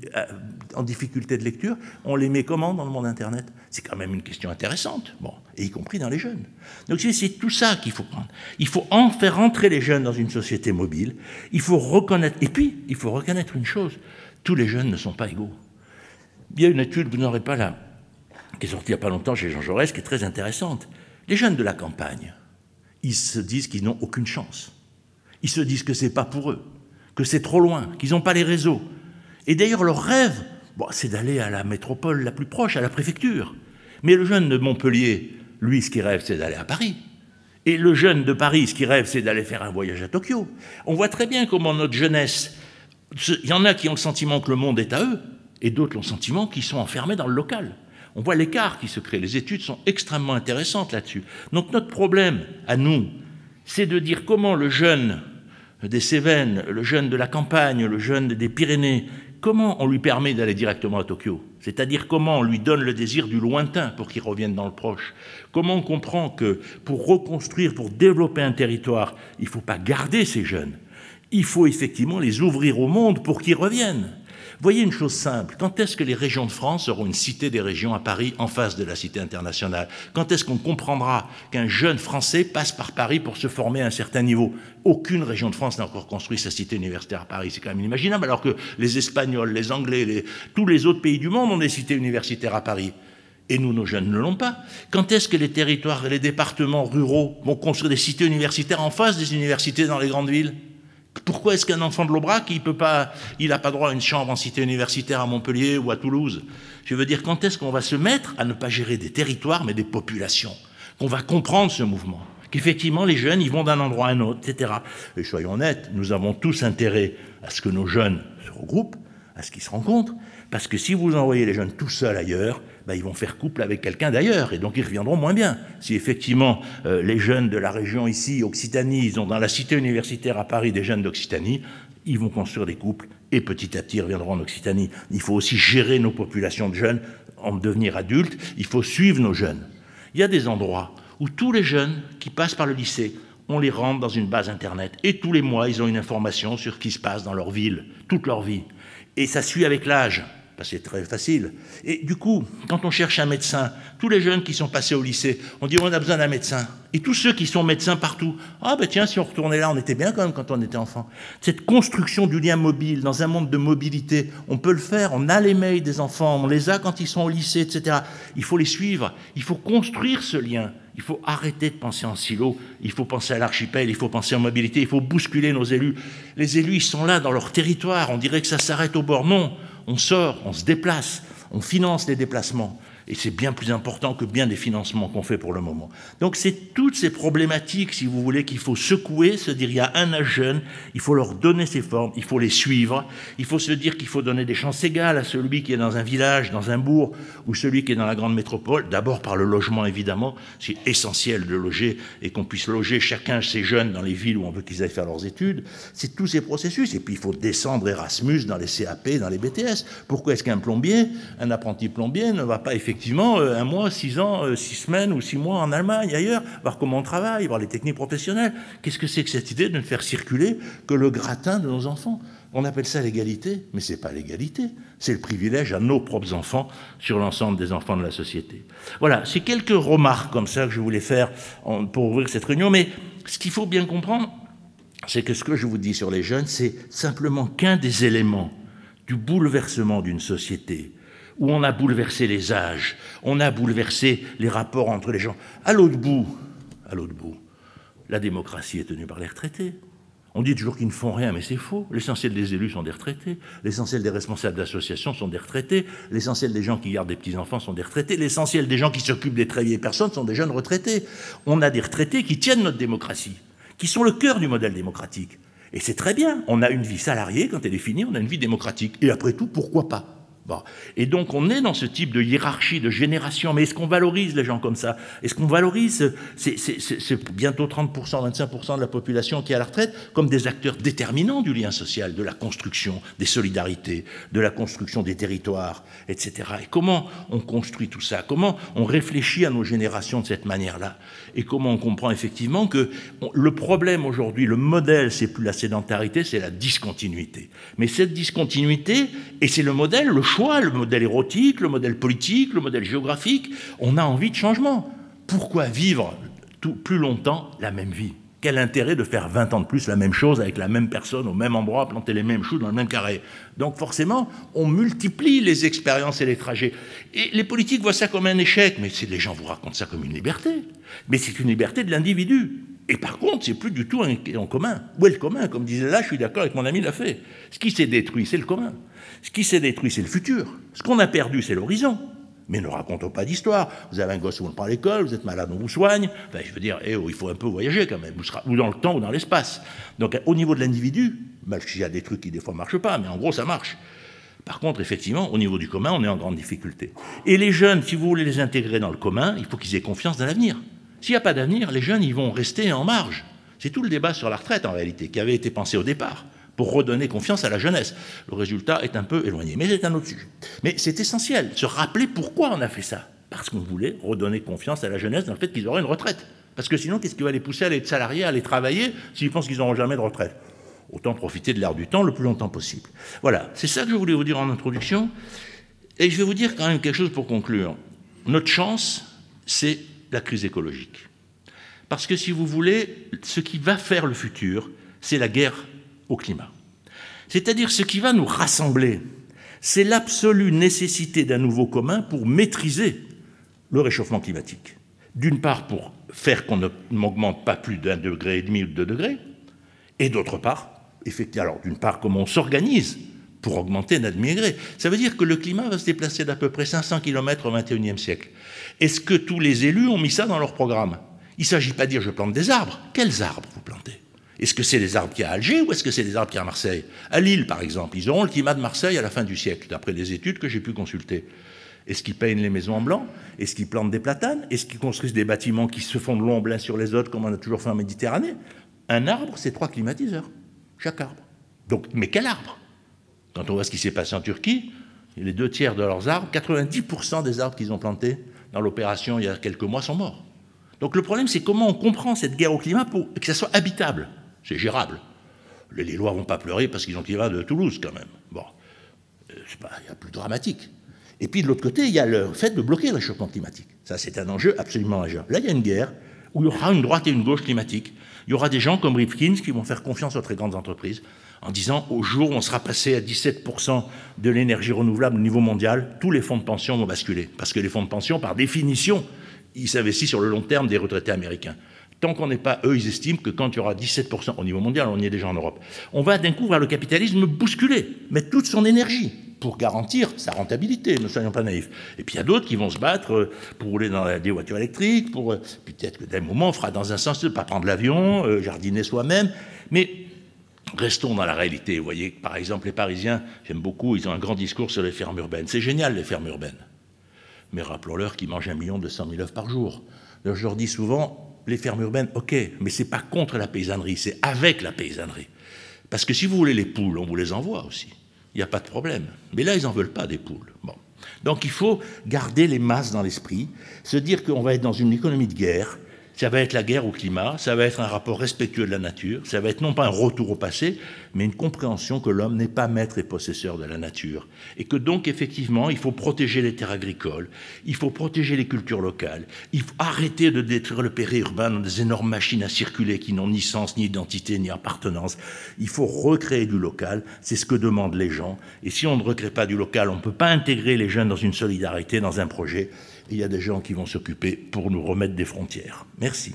en difficulté de lecture, on les met comment dans le monde Internet? C'est quand même une question intéressante, bon, et y compris dans les jeunes. Donc c'est tout ça qu'il faut prendre. Il faut en faire rentrer les jeunes dans une société mobile. Il faut reconnaître, et puis il faut reconnaître une chose, tous les jeunes ne sont pas égaux. Il y a une étude, vous n'aurez pas là, qui est sortie il n'y a pas longtemps chez Jean Jaurès, qui est très intéressante. Les jeunes de la campagne, ils se disent qu'ils n'ont aucune chance. Ils se disent que c'est pas pour eux, que c'est trop loin, qu'ils n'ont pas les réseaux. Et d'ailleurs, leur rêve, bon, c'est d'aller à la métropole la plus proche, à la préfecture. Mais le jeune de Montpellier, lui, ce qu'il rêve, c'est d'aller à Paris. Et le jeune de Paris, ce qu'il rêve, c'est d'aller faire un voyage à Tokyo. On voit très bien comment notre jeunesse, il y en a qui ont le sentiment que le monde est à eux, et d'autres ont le sentiment qu'ils sont enfermés dans le local. On voit l'écart qui se crée. Les études sont extrêmement intéressantes là-dessus. Donc notre problème, à nous, c'est de dire comment le jeune des Cévennes, le jeune de la campagne, le jeune des Pyrénées, comment on lui permet d'aller directement à Tokyo? C'est-à-dire comment on lui donne le désir du lointain pour qu'il revienne dans le proche? Comment on comprend que pour reconstruire, pour développer un territoire, il ne faut pas garder ces jeunes? Il faut effectivement les ouvrir au monde pour qu'ils reviennent. Voyez une chose simple, quand est-ce que les régions de France auront une cité des régions à Paris en face de la cité internationale? Quand est-ce qu'on comprendra qu'un jeune Français passe par Paris pour se former à un certain niveau? Aucune région de France n'a encore construit sa cité universitaire à Paris, c'est quand même inimaginable, alors que les Espagnols, les Anglais, les... tous les autres pays du monde ont des cités universitaires à Paris. Et nous, nos jeunes ne l'ont pas. Quand est-ce que les territoires et les départements ruraux vont construire des cités universitaires en face des universités dans les grandes villes? Pourquoi est-ce qu'un enfant de l'Aubrac, il peut pas, il n'a pas droit à une chambre en cité universitaire à Montpellier ou à Toulouse? Je veux dire, quand est-ce qu'on va se mettre à ne pas gérer des territoires, mais des populations? Qu'on va comprendre ce mouvement? Qu'effectivement, les jeunes, ils vont d'un endroit à un autre, et cetera. Et soyons honnêtes, nous avons tous intérêt à ce que nos jeunes se regroupent, à ce qu'ils se rencontrent, parce que si vous envoyez les jeunes tout seuls ailleurs, ben, ils vont faire couple avec quelqu'un d'ailleurs, et donc ils reviendront moins bien. Si effectivement euh, les jeunes de la région ici, Occitanie, ils ont dans la cité universitaire à Paris des jeunes d'Occitanie, ils vont construire des couples, et petit à petit ils reviendront en Occitanie. Il faut aussi gérer nos populations de jeunes en devenir adultes, il faut suivre nos jeunes. Il y a des endroits où tous les jeunes qui passent par le lycée, on les rentre dans une base Internet, et tous les mois, ils ont une information sur ce qui se passe dans leur ville, toute leur vie. Et ça suit avec l'âge. C'est très facile. Et du coup, quand on cherche un médecin, tous les jeunes qui sont passés au lycée, on dit on a besoin d'un médecin. Et tous ceux qui sont médecins partout, ah ben tiens, si on retournait là, on était bien quand même quand on était enfant. Cette construction du lien mobile, dans un monde de mobilité, on peut le faire, on a les mails des enfants, on les a quand ils sont au lycée, et cetera. Il faut les suivre, il faut construire ce lien. Il faut arrêter de penser en silo, il faut penser à l'archipel, il faut penser en mobilité, il faut bousculer nos élus. Les élus, ils sont là dans leur territoire, on dirait que ça s'arrête au bord. Non, on sort, on se déplace, on finance les déplacements. Et c'est bien plus important que bien des financements qu'on fait pour le moment. Donc c'est toutes ces problématiques, si vous voulez, qu'il faut secouer, se dire il y a un âge jeune, il faut leur donner ses formes, il faut les suivre, il faut se dire qu'il faut donner des chances égales à celui qui est dans un village, dans un bourg, ou celui qui est dans la grande métropole, d'abord par le logement évidemment, c'est essentiel de loger et qu'on puisse loger chacun ses jeunes dans les villes où on veut qu'ils aillent faire leurs études, c'est tous ces processus. Et puis il faut descendre Erasmus dans les C A P, dans les B T S. Pourquoi est-ce qu'un plombier, un apprenti plombier ne va pas effectivement Effectivement, un mois, six ans, six semaines ou six mois en Allemagne, ailleurs, voir comment on travaille, voir les techniques professionnelles. Qu'est-ce que c'est que cette idée de ne faire circuler que le gratin de nos enfants? On appelle ça l'égalité, mais ce n'est pas l'égalité. C'est le privilège à nos propres enfants sur l'ensemble des enfants de la société. Voilà, c'est quelques remarques comme ça que je voulais faire pour ouvrir cette réunion. Mais ce qu'il faut bien comprendre, c'est que ce que je vous dis sur les jeunes, c'est simplement qu'un des éléments du bouleversement d'une société, où on a bouleversé les âges, on a bouleversé les rapports entre les gens. À l'autre bout, à l'autre bout, la démocratie est tenue par les retraités. On dit toujours qu'ils ne font rien, mais c'est faux. L'essentiel des élus sont des retraités. L'essentiel des responsables d'associations sont des retraités. L'essentiel des gens qui gardent des petits-enfants sont des retraités. L'essentiel des gens qui s'occupent des très vieilles personnes sont des jeunes retraités. On a des retraités qui tiennent notre démocratie, qui sont le cœur du modèle démocratique. Et c'est très bien. On a une vie salariée, quand elle est finie, on a une vie démocratique. Et après tout, pourquoi pas ? Bon. Et donc on est dans ce type de hiérarchie, de génération. Mais est-ce qu'on valorise les gens comme ça? Est-ce qu'on valorise, c'est bientôt trente pour cent, vingt-cinq pour cent de la population qui est à la retraite, comme des acteurs déterminants du lien social, de la construction des solidarités, de la construction des territoires, et cetera. Et comment on construit tout ça? Comment on réfléchit à nos générations de cette manière-là? Et comment on comprend effectivement que on, le problème aujourd'hui, le modèle, c'est plus la sédentarité, c'est la discontinuité. Mais cette discontinuité, et c'est le modèle, le choix, le modèle érotique, le modèle politique, le modèle géographique, on a envie de changement. Pourquoi vivre tout, plus longtemps la même vie? Quel intérêt de faire vingt ans de plus la même chose avec la même personne, au même endroit, planter les mêmes choux dans le même carré? Donc forcément, on multiplie les expériences et les trajets. Et les politiques voient ça comme un échec, mais les gens vous racontent ça comme une liberté. Mais c'est une liberté de l'individu. Et par contre, c'est plus du tout un, en commun. Où est le commun? Comme disait là, je suis d'accord avec mon ami Lafay. Ce qui s'est détruit, c'est le commun. Ce qui s'est détruit, c'est le futur. Ce qu'on a perdu, c'est l'horizon. Mais ne racontons pas d'histoire. Vous avez un gosse où on le prend à l'école, vous êtes malade, on vous soigne. Enfin, je veux dire, eh, oh, il faut un peu voyager quand même, ou dans le temps ou dans l'espace. Donc au niveau de l'individu, même s'il y a des trucs qui des fois ne marchent pas, mais en gros ça marche. Par contre, effectivement, au niveau du commun, on est en grande difficulté. Et les jeunes, si vous voulez les intégrer dans le commun, il faut qu'ils aient confiance dans l'avenir. S'il n'y a pas d'avenir, les jeunes, ils vont rester en marge. C'est tout le débat sur la retraite, en réalité, qui avait été pensé au départ, pour redonner confiance à la jeunesse. Le résultat est un peu éloigné, mais c'est un autre sujet. Mais c'est essentiel, se rappeler pourquoi on a fait ça. Parce qu'on voulait redonner confiance à la jeunesse dans le fait qu'ils auraient une retraite. Parce que sinon, qu'est-ce qui va les pousser à aller être salariés, à aller travailler, s'ils pensent qu'ils n'auront jamais de retraite? Autant profiter de l'air du temps le plus longtemps possible. Voilà, c'est ça que je voulais vous dire en introduction. Et je vais vous dire quand même quelque chose pour conclure. Notre chance, c'est la crise écologique. Parce que si vous voulez, ce qui va faire le futur, c'est la guerre au climat. C'est-à-dire ce qui va nous rassembler, c'est l'absolue nécessité d'un nouveau commun pour maîtriser le réchauffement climatique. D'une part, pour faire qu'on n'augmente pas plus d'un degré et demi ou de deux degrés, et d'autre part, effectivement, alors d'une part, comment on s'organise pour augmenter d'un demi-degré. Ça veut dire que le climat va se déplacer d'à peu près cinq cents kilomètres au vingt et unième siècle. Est-ce que tous les élus ont mis ça dans leur programme? Il ne s'agit pas de dire je plante des arbres. Quels arbres vous plantez? Est-ce que c'est les arbres qu'il y a à Alger ou est-ce que c'est les arbres qu'il y a à Marseille? À Lille, par exemple, ils auront le climat de Marseille à la fin du siècle, d'après les études que j'ai pu consulter. Est-ce qu'ils peignent les maisons en blanc? Est-ce qu'ils plantent des platanes? Est-ce qu'ils construisent des bâtiments qui se font de l'ombre l'un sur les autres, comme on a toujours fait en Méditerranée? Un arbre, c'est trois climatiseurs, chaque arbre. Donc, mais quel arbre? Quand on voit ce qui s'est passé en Turquie, les deux tiers de leurs arbres, quatre-vingt-dix pour cent des arbres qu'ils ont plantés dans l'opération il y a quelques mois sont morts. Donc le problème, c'est comment on comprend cette guerre au climat pour que ça soit habitable. C'est gérable. Les Lillois ne vont pas pleurer parce qu'ils ont le climat de Toulouse, quand même. Bon, c'est pas, il y a plus dramatique. Et puis de l'autre côté, il y a le fait de bloquer le réchauffement climatique. Ça, c'est un enjeu absolument majeur. Là, il y a une guerre où il y aura une droite et une gauche climatique. Il y aura des gens comme Rifkin qui vont faire confiance aux très grandes entreprises en disant au jour où on sera passé à dix-sept pour cent de l'énergie renouvelable au niveau mondial, tous les fonds de pension vont basculer. Parce que les fonds de pension, par définition, ils s'investissent sur le long terme des retraités américains. Tant qu'on n'est pas, eux, ils estiment que quand il y aura dix-sept pour cent au niveau mondial, on y est déjà en Europe, on va d'un coup voir le capitalisme bousculer, mettre toute son énergie pour garantir sa rentabilité, ne soyons pas naïfs. Et puis il y a d'autres qui vont se battre pour rouler dans des voitures électriques, pour peut-être que d'un moment on fera dans un sens de ne pas prendre l'avion, euh, jardiner soi-même, mais restons dans la réalité. Vous voyez, par exemple, les Parisiens, j'aime beaucoup, ils ont un grand discours sur les fermes urbaines. C'est génial, les fermes urbaines. Mais rappelons-leur qu'ils mangent un million deux cent mille œufs par jour. Alors, je leur dis souvent, les fermes urbaines, ok, mais c'est pas contre la paysannerie, c'est avec la paysannerie. Parce que si vous voulez les poules, on vous les envoie aussi. Il n'y a pas de problème. Mais là, ils n'en veulent pas des poules. Bon. Donc il faut garder les masses dans l'esprit, se dire qu'on va être dans une économie de guerre, ça va être la guerre au climat, ça va être un rapport respectueux de la nature, ça va être non pas un retour au passé, mais une compréhension que l'homme n'est pas maître et possesseur de la nature. Et que donc, effectivement, il faut protéger les terres agricoles, il faut protéger les cultures locales, il faut arrêter de détruire le périurbain dans des énormes machines à circuler qui n'ont ni sens, ni identité, ni appartenance. Il faut recréer du local, c'est ce que demandent les gens. Et si on ne recrée pas du local, on ne peut pas intégrer les jeunes dans une solidarité, dans un projet. Il y a des gens qui vont s'occuper pour nous remettre des frontières. Merci.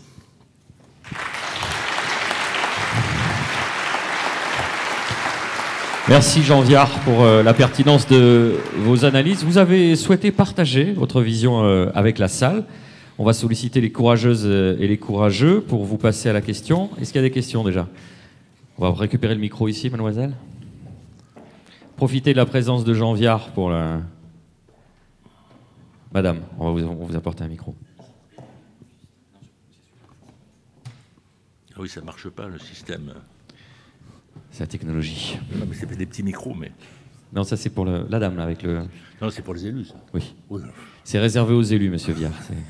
Merci Jean Viard pour euh, la pertinence de vos analyses. Vous avez souhaité partager votre vision euh, avec la salle. On va solliciter les courageuses et les courageux pour vous passer à la question. Est-ce qu'il y a des questions déjà? On va récupérer le micro ici, mademoiselle. profiter de la présence de Jean Viard pour la... Madame, on va vous, on va vous apporter un micro. Ah oui, ça ne marche pas, le système. C'est la technologie. Non, mais c'est des petits micros, mais... Non, ça c'est pour le... la dame, là, avec le... Non, c'est pour les élus, ça. Oui. Oui. C'est réservé aux élus, monsieur Viard.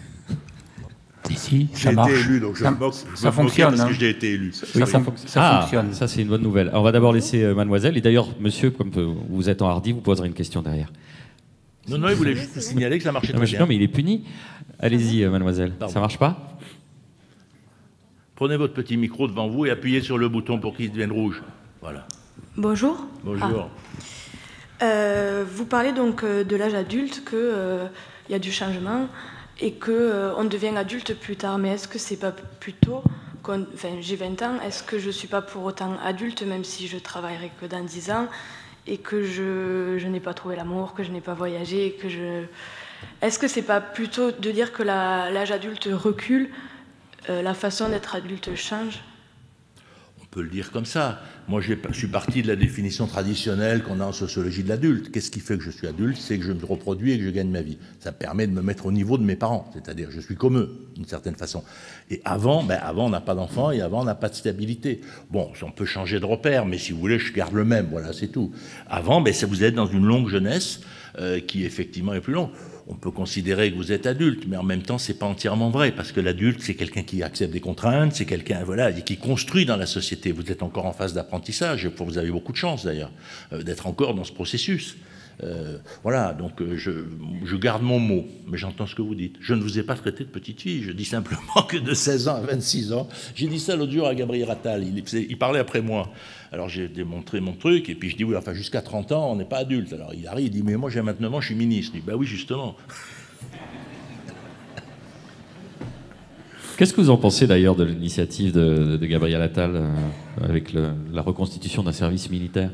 Ici, j'ai été élu, donc je ça, me moque, ça fonctionne. parce hein. que j'ai été élu. Ça, oui, ça, ça, fon ça ah, fonctionne. Ça, c'est une bonne nouvelle. Alors, on va d'abord laisser euh, mademoiselle. Et d'ailleurs, monsieur, comme euh, vous êtes enhardi, vous poserez une question derrière. Non, non, il voulait juste signaler que ça marchait non, très mais, bien. Non, mais il est puni. Allez-y, euh, mademoiselle. Pardon. Ça marche pas? Prenez votre petit micro devant vous et appuyez sur le bouton pour qu'il devienne rouge. Voilà. Bonjour. Bonjour. Ah. Euh, vous parlez donc euh, de l'âge adulte, qu'il euh, y a du changement et qu'on euh, devient adulte plus tard. Mais est-ce que c'est pas plutôt, enfin j'ai vingt ans, est-ce que je suis pas pour autant adulte, même si je travaillerai que dans dix ans et que je, je n'ai pas trouvé l'amour, que je n'ai pas voyagé, que je... Est-ce que c'est pas plutôt de dire que l'âge adulte recule, euh, la façon d'être adulte change? On peut le dire comme ça. Moi, je suis parti de la définition traditionnelle qu'on a en sociologie de l'adulte. Qu'est-ce qui fait que je suis adulte? C'est que je me reproduis et que je gagne ma vie. Ça me permet de me mettre au niveau de mes parents, c'est-à-dire je suis comme eux, d'une certaine façon. Et avant, ben avant on n'a pas d'enfant et avant, on n'a pas de stabilité. Bon, on peut changer de repère, mais si vous voulez, je garde le même, voilà, c'est tout. Avant, ben, ça, vous êtes dans une longue jeunesse euh, qui, effectivement, est plus longue. On peut considérer que vous êtes adulte, mais en même temps, c'est pas entièrement vrai, parce que l'adulte, c'est quelqu'un qui accepte des contraintes, c'est quelqu'un, voilà, qui construit dans la société. Vous êtes encore en phase d'apprentissage, vous avez beaucoup de chance d'ailleurs, euh, d'être encore dans ce processus. Euh, voilà, donc euh, je, je garde mon mot, mais j'entends ce que vous dites. Je ne vous ai pas traité de petite fille, je dis simplement que de seize ans à vingt-six ans, j'ai dit ça l'autre jour à Gabriel Attal, il, il parlait après moi. Alors j'ai démontré mon truc, et puis je dis, oui, enfin jusqu'à trente ans, on n'est pas adulte. Alors il arrive, il dit, mais moi j'ai vingt-neuf ans, je suis ministre. Je dis, bah oui, justement. Qu'est-ce que vous en pensez d'ailleurs de l'initiative de, de Gabriel Attal euh, avec le, la reconstitution d'un service militaire?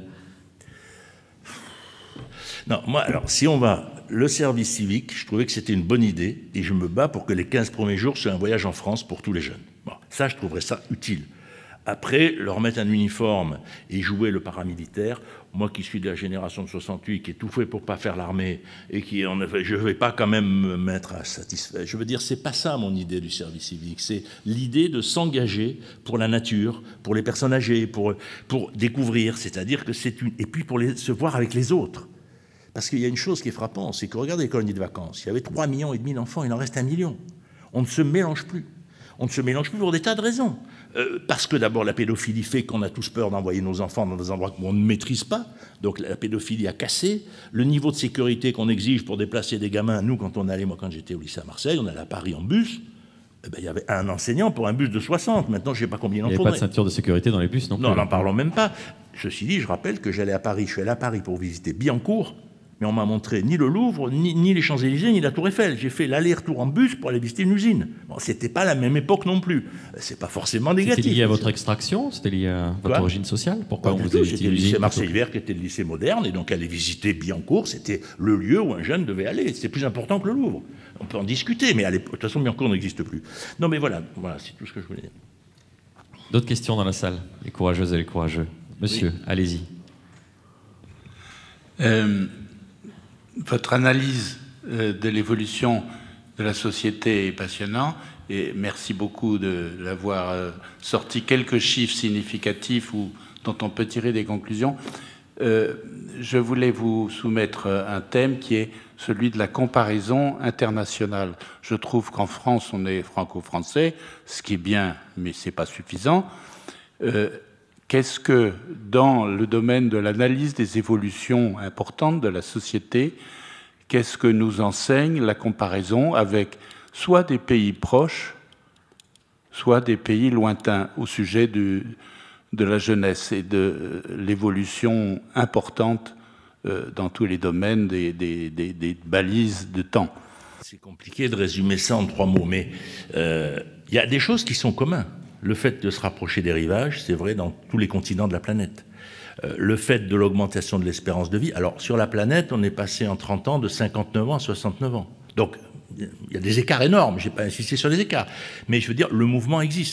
Non, moi, alors, si on va, le service civique, je trouvais que c'était une bonne idée, et je me bats pour que les quinze premiers jours soient un voyage en France pour tous les jeunes. Bon, ça, je trouverais ça utile. Après, leur mettre un uniforme et jouer le paramilitaire, moi qui suis de la génération de soixante-huit, qui est tout fait pour pas faire l'armée, et qui, en effet, je ne vais pas quand même me mettre à satisfaire. Je veux dire, c'est pas ça mon idée du service civique, c'est l'idée de s'engager pour la nature, pour les personnes âgées, pour, pour découvrir, c'est-à-dire que c'est une... Et puis pour les, se voir avec les autres. Parce qu'il y a une chose qui est frappante, c'est que regardez les colonies de vacances, il y avait trois millions et demi d'enfants, il en reste un million. On ne se mélange plus. On ne se mélange plus pour des tas de raisons. Euh, parce que d'abord, la pédophilie fait qu'on a tous peur d'envoyer nos enfants dans des endroits qu'on ne maîtrise pas. Donc la pédophilie a cassé. Le niveau de sécurité qu'on exige pour déplacer des gamins, nous, quand on allait, moi, quand j'étais au lycée à Marseille, on allait à Paris en bus, eh ben, il y avait un enseignant pour un bus de soixante. Maintenant, je ne sais pas combien il en faudrait. Il n'y avait pas de ceinture de sécurité dans les bus non plus. Non, n'en parlons même pas. Ceci dit, je rappelle que j'allais à Paris, je suis allé à Paris pour visiter Billancourt, mais on m'a montré ni le Louvre, ni, ni les Champs-Élysées, ni la Tour Eiffel. J'ai fait l'aller-retour en bus pour aller visiter une usine. Bon, c'était pas la même époque non plus. C'est pas forcément négatif. C'était lié à votre extraction? C'était lié à votre Quoi origine sociale? Pourquoi Pas on vous tout. a C'était le lycée Marseille-Vert qui était le lycée moderne, et donc aller visiter Billancourt, c'était le lieu où un jeune devait aller. C'était plus important que le Louvre. On peut en discuter, mais à de toute façon, Billancourt n'existe plus. Non, mais voilà, voilà, c'est tout ce que je voulais dire. D'autres questions dans la salle? Les courageuses et les courageux. Monsieur, oui. Allez-y. Euh... Votre analyse de l'évolution de la société est passionnante et merci beaucoup de l'avoir sorti quelques chiffres significatifs ou, dont on peut tirer des conclusions. Euh, je voulais vous soumettre un thème qui est celui de la comparaison internationale. Je trouve qu'en France, on est franco-français, ce qui est bien, mais ce n'est pas suffisant. Euh, Qu'est-ce que, dans le domaine de l'analyse des évolutions importantes de la société, qu'est-ce que nous enseigne la comparaison avec soit des pays proches, soit des pays lointains au sujet du, de la jeunesse et de l'évolution importante euh, dans tous les domaines des, des, des, des balises de temps? C'est compliqué de résumer ça en trois mots, mais il euh, y a des choses qui sont communes. Le fait de se rapprocher des rivages, c'est vrai dans tous les continents de la planète. Euh, le fait de l'augmentation de l'espérance de vie. Alors, sur la planète, on est passé en trente ans de cinquante-neuf ans à soixante-neuf ans. Donc, il y a des écarts énormes. Je n'ai pas insisté sur les écarts. Mais je veux dire, le mouvement existe.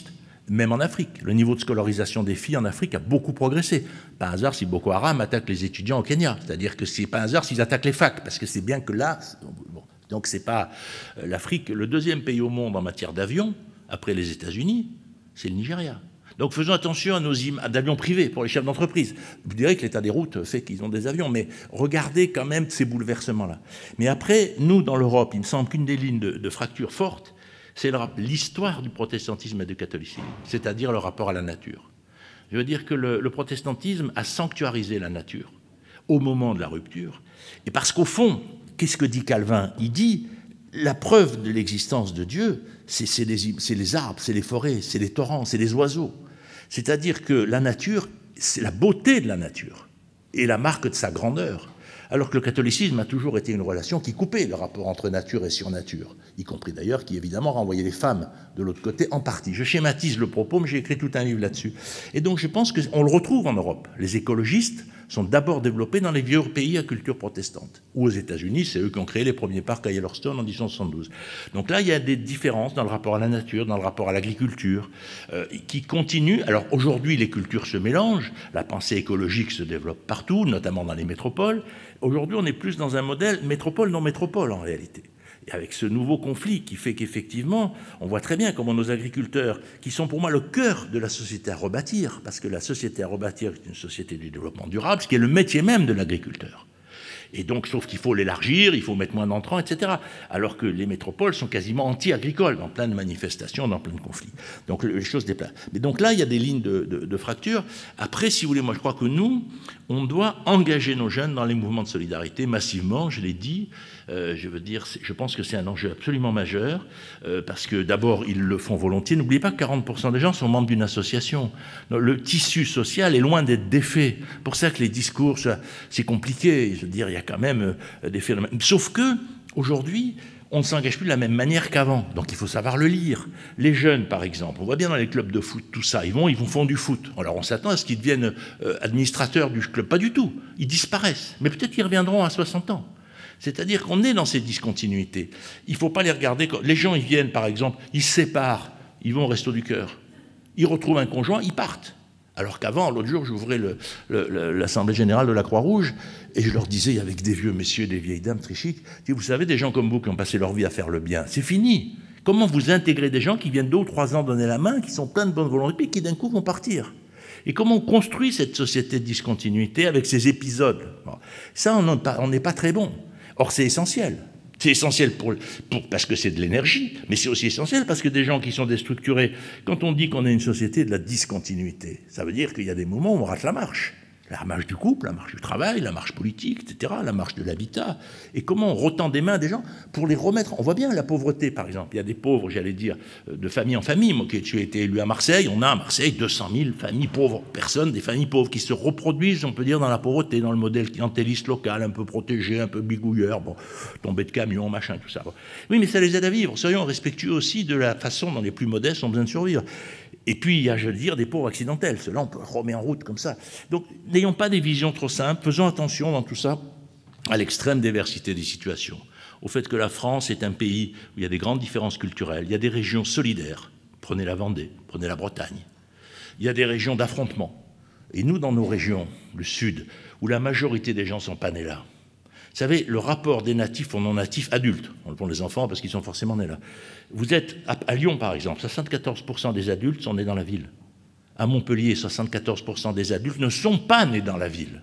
même en Afrique. Le niveau de scolarisation des filles en Afrique a beaucoup progressé. Pas un hasard si Boko Haram attaque les étudiants au Kenya. C'est-à-dire que c'est pas un hasard s'ils attaquent les facs, parce que c'est bien que là... Bon, donc c'est pas l'Afrique. Le deuxième pays au monde en matière d'avions, après les États-Unis, c'est le Nigeria. Donc faisons attention à nos d'avions privés pour les chefs d'entreprise. Je dirais que l'état des routes fait qu'ils ont des avions, mais regardez quand même ces bouleversements-là. Mais après, nous, dans l'Europe, il me semble qu'une des lignes de, de fracture forte, c'est l'histoire du protestantisme et du catholicisme, c'est-à-dire le rapport à la nature. Je veux dire que le, le protestantisme a sanctuarisé la nature au moment de la rupture, et parce qu'au fond, qu'est-ce que dit Calvin? Il dit, la preuve de l'existence de Dieu, c'est les, les arbres, c'est les forêts, c'est les torrents, c'est les oiseaux. C'est-à-dire que la nature, c'est la beauté de la nature et la marque de sa grandeur. Alors que le catholicisme a toujours été une relation qui coupait le rapport entre nature et surnature, y compris d'ailleurs qui évidemment renvoyait les femmes de l'autre côté en partie. Je schématise le propos, mais j'ai écrit tout un livre là-dessus. Et donc je pense qu'on le retrouve en Europe. Les écologistes sont d'abord développés dans les vieux pays à culture protestante. Ou aux États-Unis, c'est eux qui ont créé les premiers parcs à Yellowstone en dix-huit cent soixante-douze. Donc là, il y a des différences dans le rapport à la nature, dans le rapport à l'agriculture, euh, qui continuent. Alors aujourd'hui, les cultures se mélangent, la pensée écologique se développe partout, notamment dans les métropoles. Aujourd'hui, on est plus dans un modèle métropole non métropole en réalité. Et avec ce nouveau conflit qui fait qu'effectivement, on voit très bien comment nos agriculteurs, qui sont pour moi le cœur de la société à rebâtir, parce que la société à rebâtir est une société du développement durable, ce qui est le métier même de l'agriculteur. Et donc, sauf qu'il faut l'élargir, il faut mettre moins d'entrants, et cetera. Alors que les métropoles sont quasiment anti-agricoles, dans plein de manifestations, dans plein de conflits. Donc, les choses déplacent. Mais donc là, il y a des lignes de, de, de fracture. Après, si vous voulez, moi, je crois que nous, on doit engager nos jeunes dans les mouvements de solidarité massivement, je l'ai dit. Euh, je veux dire, je pense que c'est un enjeu absolument majeur, euh, parce que d'abord, ils le font volontiers. N'oubliez pas que quarante pour cent des gens sont membres d'une association. Le tissu social est loin d'être défait. Pour ça que les discours, c'est compliqué. Je veux dire, il y a quand même des phénomènes. Sauf que, aujourd'hui, on ne s'engage plus de la même manière qu'avant. Donc il faut savoir le lire. Les jeunes, par exemple, on voit bien dans les clubs de foot, tout ça, ils vont, ils font du foot. Alors on s'attend à ce qu'ils deviennent euh, administrateurs du club. Pas du tout. Ils disparaissent. Mais peut-être qu'ils reviendront à soixante ans. C'est-à-dire qu'on est dans ces discontinuités. Il ne faut pas les regarder comme... Les gens, ils viennent, par exemple, ils se séparent, ils vont au Resto du Cœur. Ils retrouvent un conjoint, ils partent. Alors qu'avant, l'autre jour, j'ouvrais l'Assemblée générale de la Croix-Rouge et je leur disais, avec des vieux messieurs, des vieilles dames très chics, vous savez, des gens comme vous qui ont passé leur vie à faire le bien, c'est fini. Comment vous intégrez des gens qui viennent deux ou trois ans donner la main, qui sont pleins de bonne volonté et qui d'un coup vont partir? Et comment on construit cette société de discontinuité avec ces épisodes? Ça, on n'est pas très bon. Or, c'est essentiel. C'est essentiel pour, pour, parce que c'est de l'énergie, mais c'est aussi essentiel parce que des gens qui sont déstructurés, quand on dit qu'on est une société de la discontinuité, ça veut dire qu'il y a des moments où on rate la marche. La marche du couple, la marche du travail, la marche politique, et cetera, la marche de l'habitat. Et comment on retend des mains des gens pour les remettre. On voit bien la pauvreté, par exemple. Il y a des pauvres, j'allais dire, de famille en famille. Moi qui ai été élu à Marseille, on a à Marseille deux cent mille familles pauvres, personnes, des familles pauvres qui se reproduisent, on peut dire, dans la pauvreté, dans le modèle clientéliste local, un peu protégé, un peu bigouilleur, bon, tombé de camion, machin, tout ça. Bon. Oui, mais ça les aide à vivre. Soyons respectueux aussi de la façon dont les plus modestes ont besoin de survivre. Et puis, il y a, je veux dire, des pauvres accidentels. Ceux-là, on peut remettre en route comme ça. Donc, n'ayons pas des visions trop simples. Faisons attention dans tout ça à l'extrême diversité des situations. Au fait que la France est un pays où il y a des grandes différences culturelles. Il y a des régions solidaires. Prenez la Vendée, prenez la Bretagne. Il y a des régions d'affrontement. Et nous, dans nos régions, le Sud, où la majorité des gens ne sont pas nés là. Vous savez, le rapport des natifs aux non-natifs adultes, on le prend les enfants parce qu'ils sont forcément nés là. Vous êtes à, à Lyon, par exemple, soixante-quatorze pour cent des adultes sont nés dans la ville. À Montpellier, soixante-quatorze pour cent des adultes ne sont pas nés dans la ville.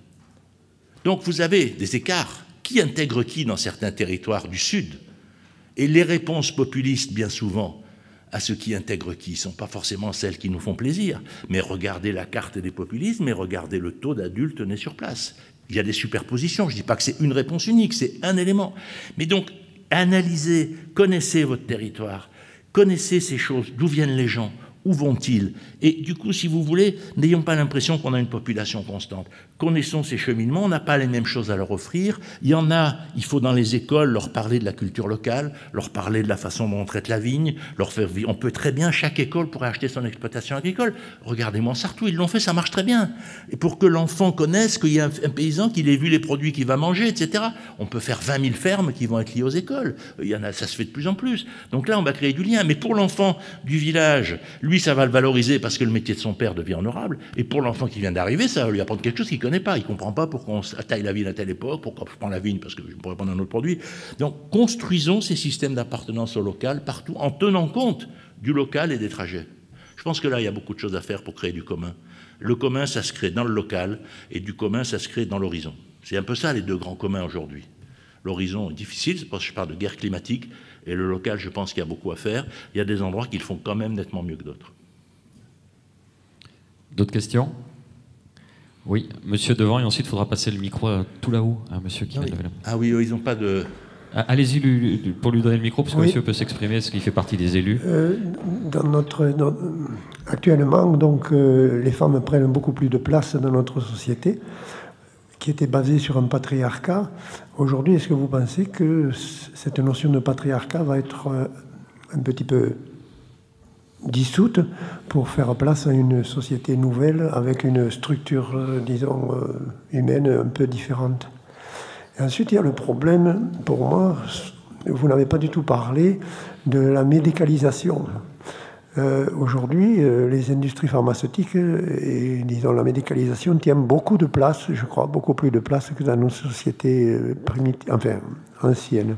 Donc vous avez des écarts. Qui intègre qui dans certains territoires du Sud? Et les réponses populistes, bien souvent, à ceux qui intègrent qui ne sont pas forcément celles qui nous font plaisir. Mais regardez la carte des populismes et regardez le taux d'adultes nés sur place. Il y a des superpositions. Je ne dis pas que c'est une réponse unique, c'est un élément. Mais donc, analysez, connaissez votre territoire, connaissez ces choses, d'où viennent les gens, où vont-ils? Et du coup, si vous voulez, n'ayons pas l'impression qu'on a une population constante. Connaissons ces cheminements, on n'a pas les mêmes choses à leur offrir. Il y en a, il faut dans les écoles leur parler de la culture locale, leur parler de la façon dont on traite la vigne, leur faire vivre. On peut très bien, chaque école pourrait acheter son exploitation agricole. Regardez Montsartou, ils l'ont fait, ça marche très bien. Et pour que l'enfant connaisse qu'il y a un, un paysan, qu'il ait vu les produits qu'il va manger, et cetera, on peut faire vingt mille fermes qui vont être liées aux écoles. Il y en a, ça se fait de plus en plus. Donc là, on va créer du lien. Mais pour l'enfant du village, lui, lui, ça va le valoriser parce que le métier de son père devient honorable. Et pour l'enfant qui vient d'arriver, ça va lui apprendre quelque chose qu'il ne connaît pas. Il ne comprend pas pourquoi on taille la vigne à telle époque, pourquoi je prends la vigne parce que je pourrais prendre un autre produit. Donc, construisons ces systèmes d'appartenance au local partout en tenant compte du local et des trajets. Je pense que là, il y a beaucoup de choses à faire pour créer du commun. Le commun, ça se crée dans le local, et du commun, ça se crée dans l'horizon. C'est un peu ça, les deux grands communs aujourd'hui. L'horizon est difficile, c'est parce que je parle de guerre climatique, et le local, je pense qu'il y a beaucoup à faire. Il y a des endroits qui le font quand même nettement mieux que d'autres. D'autres questions? Oui, monsieur devant, et ensuite il faudra passer le micro à tout là-haut, à monsieur qui ah, vient oui. de là. Ah oui, ils n'ont pas de... Allez-y pour lui donner le micro, parce que oui. Monsieur peut s'exprimer, parce qu'il fait partie des élus. Euh, dans notre, dans, actuellement, donc, euh, les femmes prennent beaucoup plus de place dans notre société, qui était basée sur un patriarcat. Aujourd'hui, est-ce que vous pensez que cette notion de patriarcat va être euh, un petit peu dissoute pour faire place à une société nouvelle, avec une structure, euh, disons, euh, humaine un peu différente? Et ensuite, il y a le problème, pour moi, vous n'avez pas du tout parlé de la médicalisation. Euh, Aujourd'hui, euh, les industries pharmaceutiques et, disons, la médicalisation tiennent beaucoup de place, je crois, beaucoup plus de place que dans nos sociétés primitives, enfin, anciennes.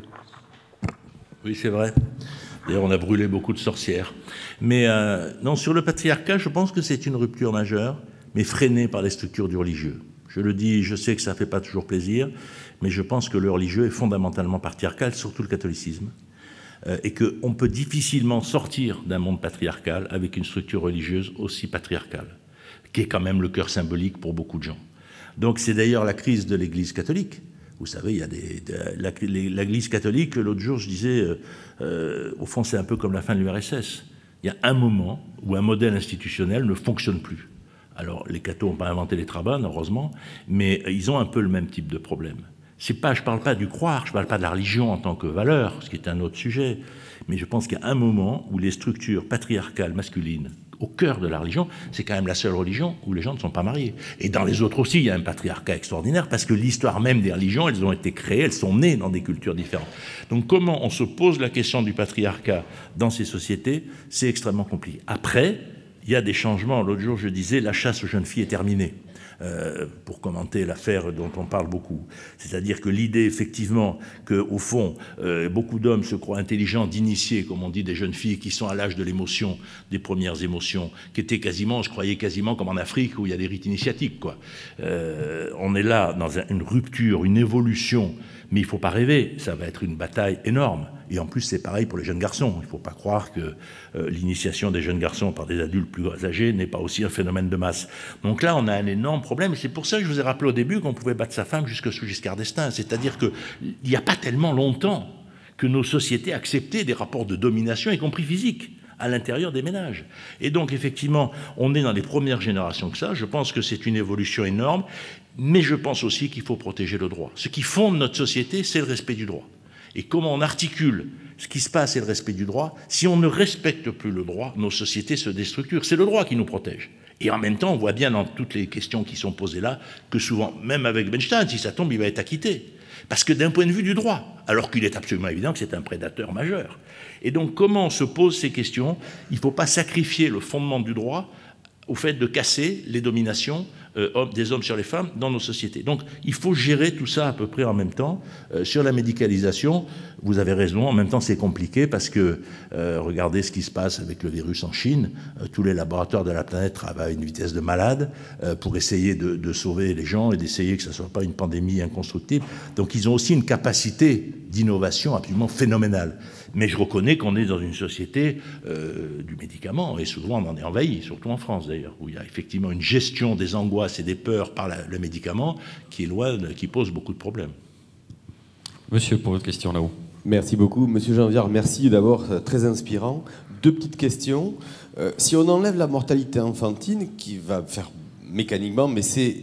Oui, c'est vrai. D'ailleurs, on a brûlé beaucoup de sorcières. Mais euh, non, sur le patriarcat, je pense que c'est une rupture majeure, mais freinée par les structures du religieux. Je le dis, je sais que ça ne fait pas toujours plaisir, mais je pense que le religieux est fondamentalement patriarcal, surtout le catholicisme, euh, et qu'on peut difficilement sortir d'un monde patriarcal avec une structure religieuse aussi patriarcale, qui est quand même le cœur symbolique pour beaucoup de gens. Donc c'est d'ailleurs la crise de l'Église catholique. Vous savez, il y a des, de, l'Église catholique, l'autre jour je disais, euh, euh, au fond c'est un peu comme la fin de l'U R S S. Il y a un moment où un modèle institutionnel ne fonctionne plus. Alors les cathos n'ont pas inventé les trabanes, heureusement, mais ils ont un peu le même type de problème. C'est pas, je ne parle pas du croire, je ne parle pas de la religion en tant que valeur, ce qui est un autre sujet, mais je pense qu'il y a un moment où les structures patriarcales masculines, au cœur de la religion, c'est quand même la seule religion où les gens ne sont pas mariés. Et dans les autres aussi, il y a un patriarcat extraordinaire, parce que l'histoire même des religions, elles ont été créées, elles sont nées dans des cultures différentes. Donc comment on se pose la question du patriarcat dans ces sociétés, c'est extrêmement compliqué. Après, il y a des changements. L'autre jour, je disais, la chasse aux jeunes filles est terminée. Euh, pour commenter l'affaire dont on parle beaucoup. C'est-à-dire que l'idée, effectivement, qu'au fond, euh, beaucoup d'hommes se croient intelligents d'initier, comme on dit, des jeunes filles qui sont à l'âge de l'émotion, des premières émotions, qui étaient quasiment, je croyais quasiment comme en Afrique, où il y a des rites initiatiques, quoi. Euh, on est là dans un, une rupture, une évolution, mais il ne faut pas rêver, ça va être une bataille énorme. Et en plus, c'est pareil pour les jeunes garçons. Il ne faut pas croire que euh, l'initiation des jeunes garçons par des adultes plus âgés n'est pas aussi un phénomène de masse. Donc là, on a un énorme problème. Et c'est pour ça que je vous ai rappelé au début qu'on pouvait battre sa femme jusque sous Giscard d'Estaing. C'est-à-dire qu'il n'y a pas tellement longtemps que nos sociétés acceptaient des rapports de domination, y compris physiques, à l'intérieur des ménages. Et donc, effectivement, on est dans les premières générations que ça. Je pense que c'est une évolution énorme. Mais je pense aussi qu'il faut protéger le droit. Ce qui fonde notre société, c'est le respect du droit. Et comment on articule ce qui se passe et le respect du droit? Si on ne respecte plus le droit, nos sociétés se déstructurent. C'est le droit qui nous protège. Et en même temps, on voit bien dans toutes les questions qui sont posées là, que souvent, même avec Weinstein, si ça tombe, il va être acquitté. Parce que d'un point de vue du droit, alors qu'il est absolument évident que c'est un prédateur majeur. Et donc, comment on se pose ces questions? Il ne faut pas sacrifier le fondement du droit au fait de casser les dominations euh, des hommes sur les femmes dans nos sociétés. Donc, il faut gérer tout ça à peu près en même temps. Euh, sur la médicalisation, vous avez raison, en même temps c'est compliqué parce que, euh, regardez ce qui se passe avec le virus en Chine, euh, tous les laboratoires de la planète travaillent à une vitesse de malade euh, pour essayer de, de sauver les gens et d'essayer que ça ne soit pas une pandémie inconstructible. Donc, ils ont aussi une capacité d'innovation absolument phénoménale. Mais je reconnais qu'on est dans une société euh, du médicament, et souvent on en est envahi, surtout en France d'ailleurs, où il y a effectivement une gestion des angoisses et des peurs par la, le médicament qui est loin, qui pose beaucoup de problèmes. Monsieur, pour votre question là-haut. Merci beaucoup. Monsieur Jean-Viard, merci d'abord, très inspirant. Deux petites questions. Euh, si on enlève la mortalité infantile, qui va faire mécaniquement, mais c'est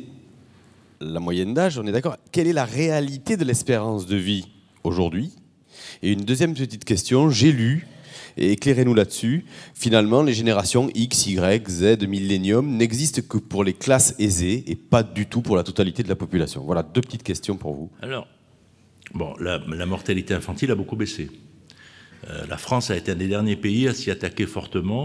la moyenne d'âge, on est d'accord, quelle est la réalité de l'espérance de vie aujourd'hui? Et une deuxième petite question, j'ai lu, et éclairez-nous là-dessus, finalement, les générations X, Y, Z, Millennium n'existent que pour les classes aisées et pas du tout pour la totalité de la population. Voilà, deux petites questions pour vous. Alors, bon, la, la mortalité infantile a beaucoup baissé. Euh, la France a été un des derniers pays à s'y attaquer fortement.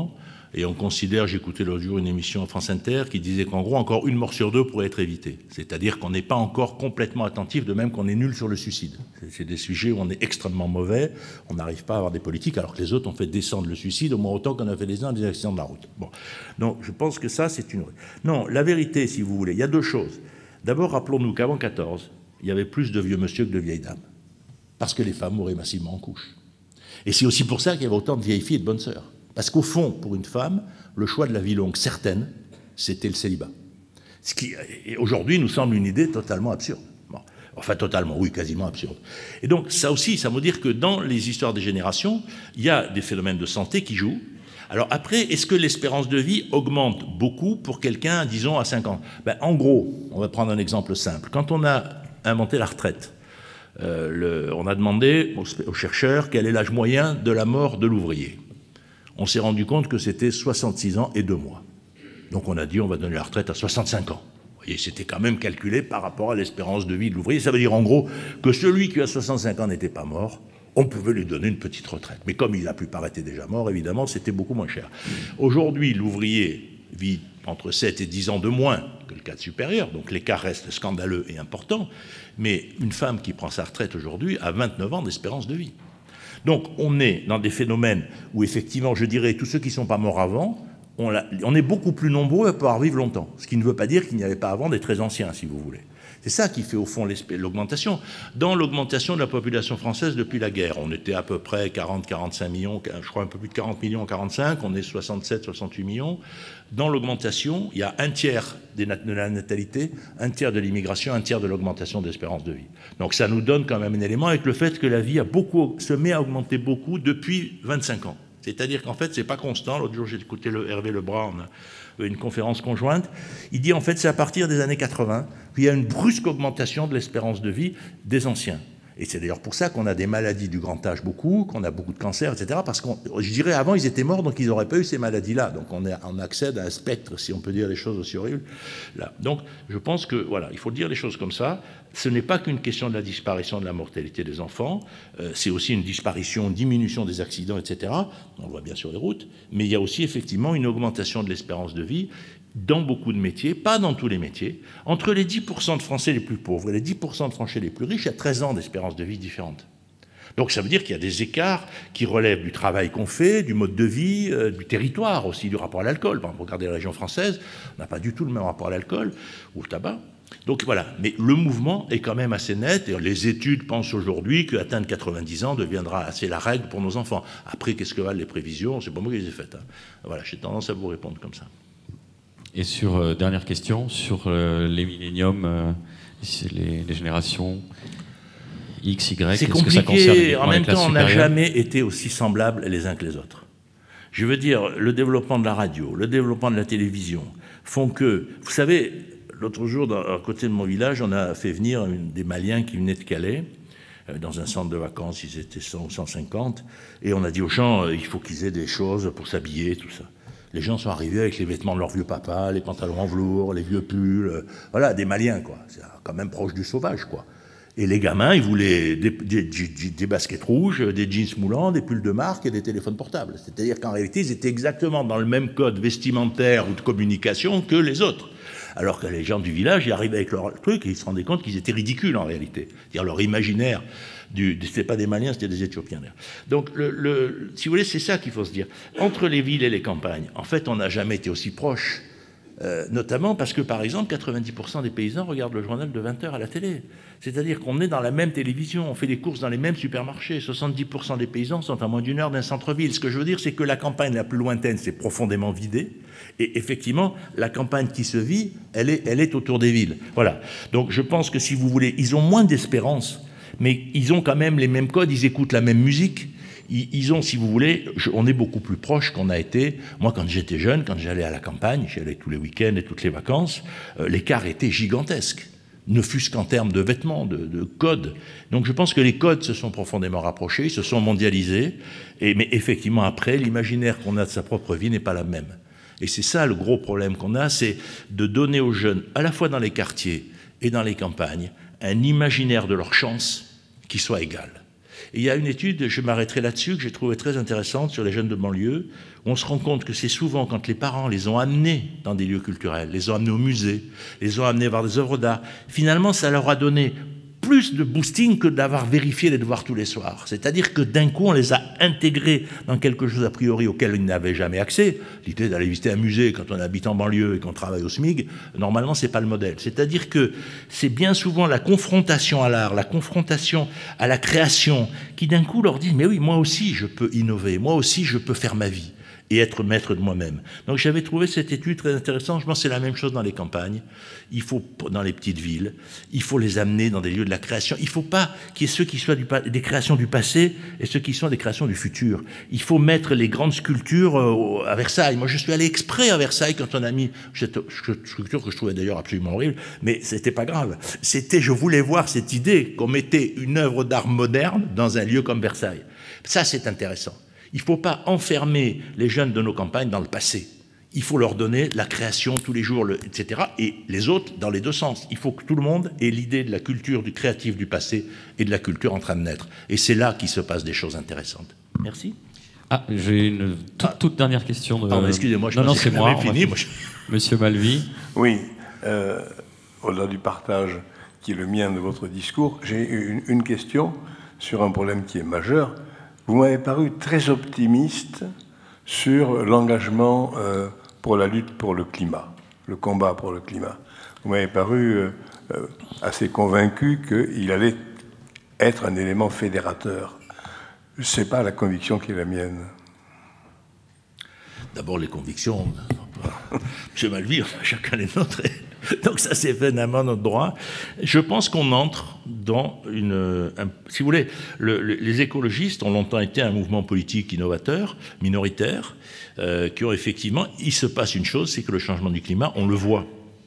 Et on considère, j'écoutais l'autre jour une émission en France Inter qui disait qu'en gros, encore une mort sur deux pourrait être évitée. C'est-à-dire qu'on n'est pas encore complètement attentif, de même qu'on est nul sur le suicide. C'est des sujets où on est extrêmement mauvais, on n'arrive pas à avoir des politiques, alors que les autres ont fait descendre le suicide au moins autant qu'on a fait descendre des accidents de la route. Bon. Donc je pense que ça, c'est une... Non, la vérité, si vous voulez, il y a deux choses. D'abord, rappelons-nous qu'avant quatorze, il y avait plus de vieux monsieur que de vieilles dames. Parce que les femmes mouraient massivement en couche. Et c'est aussi pour ça qu'il y avait autant de vieilles filles et de bonnes sœurs. Parce qu'au fond, pour une femme, le choix de la vie longue certaine, c'était le célibat. Ce qui, aujourd'hui, nous semble une idée totalement absurde. Bon. Enfin, totalement, oui, quasiment absurde. Et donc, ça aussi, ça veut dire que dans les histoires des générations, il y a des phénomènes de santé qui jouent. Alors après, est-ce que l'espérance de vie augmente beaucoup pour quelqu'un, disons, à cinq ans? Ben, en gros, on va prendre un exemple simple. Quand on a inventé la retraite, euh, le, on a demandé aux, aux chercheurs quel est l'âge moyen de la mort de l'ouvrier. On s'est rendu compte que c'était soixante-six ans et deux mois. Donc on a dit on va donner la retraite à soixante-cinq ans. Vous voyez, c'était quand même calculé par rapport à l'espérance de vie de l'ouvrier. Ça veut dire en gros que celui qui a soixante-cinq ans n'était pas mort, on pouvait lui donner une petite retraite. Mais comme la plupart étaient déjà morts, évidemment, c'était beaucoup moins cher. Aujourd'hui, l'ouvrier vit entre sept et dix ans de moins que le cadre supérieur, donc l'écart reste scandaleux et important, mais une femme qui prend sa retraite aujourd'hui a vingt-neuf ans d'espérance de vie. Donc on est dans des phénomènes où effectivement, je dirais, tous ceux qui ne sont pas morts avant, on, a, on est beaucoup plus nombreux à pouvoir vivre longtemps. Ce qui ne veut pas dire qu'il n'y avait pas avant des très anciens, si vous voulez. C'est ça qui fait au fond l'augmentation. Dans l'augmentation de la population française depuis la guerre, on était à peu près quarante à quarante-cinq millions, je crois un peu plus de quarante millions en quarante-cinq, on est soixante-sept à soixante-huit millions. Dans l'augmentation, il y a un tiers de la natalité, un tiers de l'immigration, un tiers de l'augmentation de l'espérance de vie. Donc ça nous donne quand même un élément avec le fait que la vie a beaucoup, se met à augmenter beaucoup depuis vingt-cinq ans. C'est-à-dire qu'en fait, c'est pas constant. L'autre jour, j'ai écouté le Hervé Lebrun, une conférence conjointe. Il dit en fait, c'est à partir des années quatre-vingts qu'il y a une brusque augmentation de l'espérance de vie des anciens. Et c'est d'ailleurs pour ça qu'on a des maladies du grand âge beaucoup, qu'on a beaucoup de cancers, et cetera. Parce que je dirais avant, ils étaient morts, donc ils n'auraient pas eu ces maladies-là. Donc on, est, on accède à un spectre, si on peut dire les choses aussi horribles. Là. Donc je pense que, voilà, il faut dire les choses comme ça. Ce n'est pas qu'une question de la disparition de la mortalité des enfants, euh, c'est aussi une disparition, une diminution des accidents, et cetera. On le voit bien sur les routes. Mais il y a aussi effectivement une augmentation de l'espérance de vie dans beaucoup de métiers, pas dans tous les métiers. Entre les dix pour cent de Français les plus pauvres et les dix pour cent de Français les plus riches, il y a treize ans d'espérance de vie différente. Donc ça veut dire qu'il y a des écarts qui relèvent du travail qu'on fait, du mode de vie, euh, du territoire aussi, du rapport à l'alcool. Par exemple, regardez les régions françaises, on n'a pas du tout le même rapport à l'alcool ou au tabac. Donc voilà, mais le mouvement est quand même assez net, et les études pensent aujourd'hui qu'atteindre quatre-vingt-dix ans deviendra assez la règle pour nos enfants. Après, qu'est-ce que valent les prévisions? C'est pas moi qui les ai faites. Hein. Voilà, j'ai tendance à vous répondre comme ça. Et sur, euh, dernière question, sur euh, les milléniums, euh, les, les générations X, Y, c'est est-ce que ça concerne compliqué. En même temps, on n'a supérieure jamais été aussi semblables les uns que les autres. Je veux dire, le développement de la radio, le développement de la télévision font que, vous savez, l'autre jour, dans, à côté de mon village, on a fait venir une, des Maliens qui venaient de Calais, euh, dans un centre de vacances, ils étaient cent ou cent cinquante, et on a dit aux gens, euh, il faut qu'ils aient des choses pour s'habiller, tout ça. Les gens sont arrivés avec les vêtements de leur vieux papa, les pantalons en velours, les vieux pulls, euh, voilà, des Maliens, quoi. C'est quand même proche du sauvage, quoi. Et les gamins, ils voulaient des, des, des, des baskets rouges, des jeans moulants, des pulls de marque et des téléphones portables. C'est-à-dire qu'en réalité, ils étaient exactement dans le même code vestimentaire ou de communication que les autres. Alors que les gens du village, ils arrivaient avec leur truc et ils se rendaient compte qu'ils étaient ridicules en réalité. C'est-à-dire leur imaginaire, du, c'était pas des Maliens, c'était des Éthiopiens. Donc, le, le, si vous voulez, c'est ça qu'il faut se dire. Entre les villes et les campagnes, en fait, on n'a jamais été aussi proches. Euh, notamment parce que, par exemple, quatre-vingt-dix pour cent des paysans regardent le journal de vingt heures à la télé. C'est-à-dire qu'on est dans la même télévision, on fait des courses dans les mêmes supermarchés. soixante-dix pour cent des paysans sont à moins d'une heure d'un centre-ville. Ce que je veux dire, c'est que la campagne la plus lointaine s'est profondément vidée. Et effectivement, la campagne qui se vit, elle est, elle est autour des villes. Voilà. Donc je pense que si vous voulez, ils ont moins d'espérance, mais ils ont quand même les mêmes codes, ils écoutent la même musique. Ils ont, si vous voulez, on est beaucoup plus proche qu'on a été. Moi, quand j'étais jeune, quand j'allais à la campagne, j'y allais tous les week-ends et toutes les vacances, euh, l'écart était gigantesque, ne fût-ce qu'en termes de vêtements, de, de codes. Donc je pense que les codes se sont profondément rapprochés, ils se sont mondialisés, et, mais effectivement, après, l'imaginaire qu'on a de sa propre vie n'est pas la même. Et c'est ça le gros problème qu'on a, c'est de donner aux jeunes, à la fois dans les quartiers et dans les campagnes, un imaginaire de leur chance qui soit égal. Et il y a une étude, je m'arrêterai là-dessus, que j'ai trouvée très intéressante sur les jeunes de banlieue, où on se rend compte que c'est souvent quand les parents les ont amenés dans des lieux culturels, les ont amenés au musée, les ont amenés voir des œuvres d'art, finalement ça leur a donné plus de boosting que d'avoir vérifié les devoirs tous les soirs. C'est-à-dire que d'un coup, on les a intégrés dans quelque chose a priori auquel ils n'avaient jamais accès. L'idée d'aller visiter un musée quand on habite en banlieue et qu'on travaille au SMIG, normalement, c'est pas le modèle. C'est-à-dire que c'est bien souvent la confrontation à l'art, la confrontation à la création, qui d'un coup leur dit « mais oui, moi aussi, je peux innover, moi aussi, je peux faire ma vie ». Et être maître de moi-même. Donc j'avais trouvé cette étude très intéressante. Je pense que c'est la même chose dans les campagnes. Il faut, dans les petites villes, il faut les amener dans des lieux de la création. Il ne faut pas qu'il y ait ceux qui soient du, des créations du passé et ceux qui soient des créations du futur. Il faut mettre les grandes sculptures à Versailles. Moi, je suis allé exprès à Versailles quand on a mis cette sculpture que je trouvais d'ailleurs absolument horrible, mais c'était pas grave. C'était, je voulais voir cette idée qu'on mettait une œuvre d'art moderne dans un lieu comme Versailles. Ça, c'est intéressant. Il ne faut pas enfermer les jeunes de nos campagnes dans le passé. Il faut leur donner la création tous les jours, le, et cetera. Et les autres dans les deux sens. Il faut que tout le monde ait l'idée de la culture du créatif du passé et de la culture en train de naître. Et c'est là qu'il se passe des choses intéressantes. Merci. Ah, j'ai une toute, toute dernière question. De... Pardon, excusez-moi, je non, non, c'est moi. Fini, moi je... Monsieur Malvy. Oui, euh, au-delà du partage qui est le mien de votre discours, j'ai une, une question sur un problème qui est majeur. Vous m'avez paru très optimiste sur l'engagement euh, pour la lutte pour le climat, le combat pour le climat. Vous m'avez paru euh, euh, assez convaincu qu'il allait être un élément fédérateur. Ce n'est pas la conviction qui est la mienne. D'abord, les convictions. Monsieur Malvy, on a chacun les nôtres. Donc ça, c'est évidemment notre droit. Je pense qu'on entre dans une... Un, si vous voulez, le, le, les écologistes ont longtemps été un mouvement politique innovateur, minoritaire, euh, qui ont effectivement... Il se passe une chose, c'est que le changement du climat, on le voit.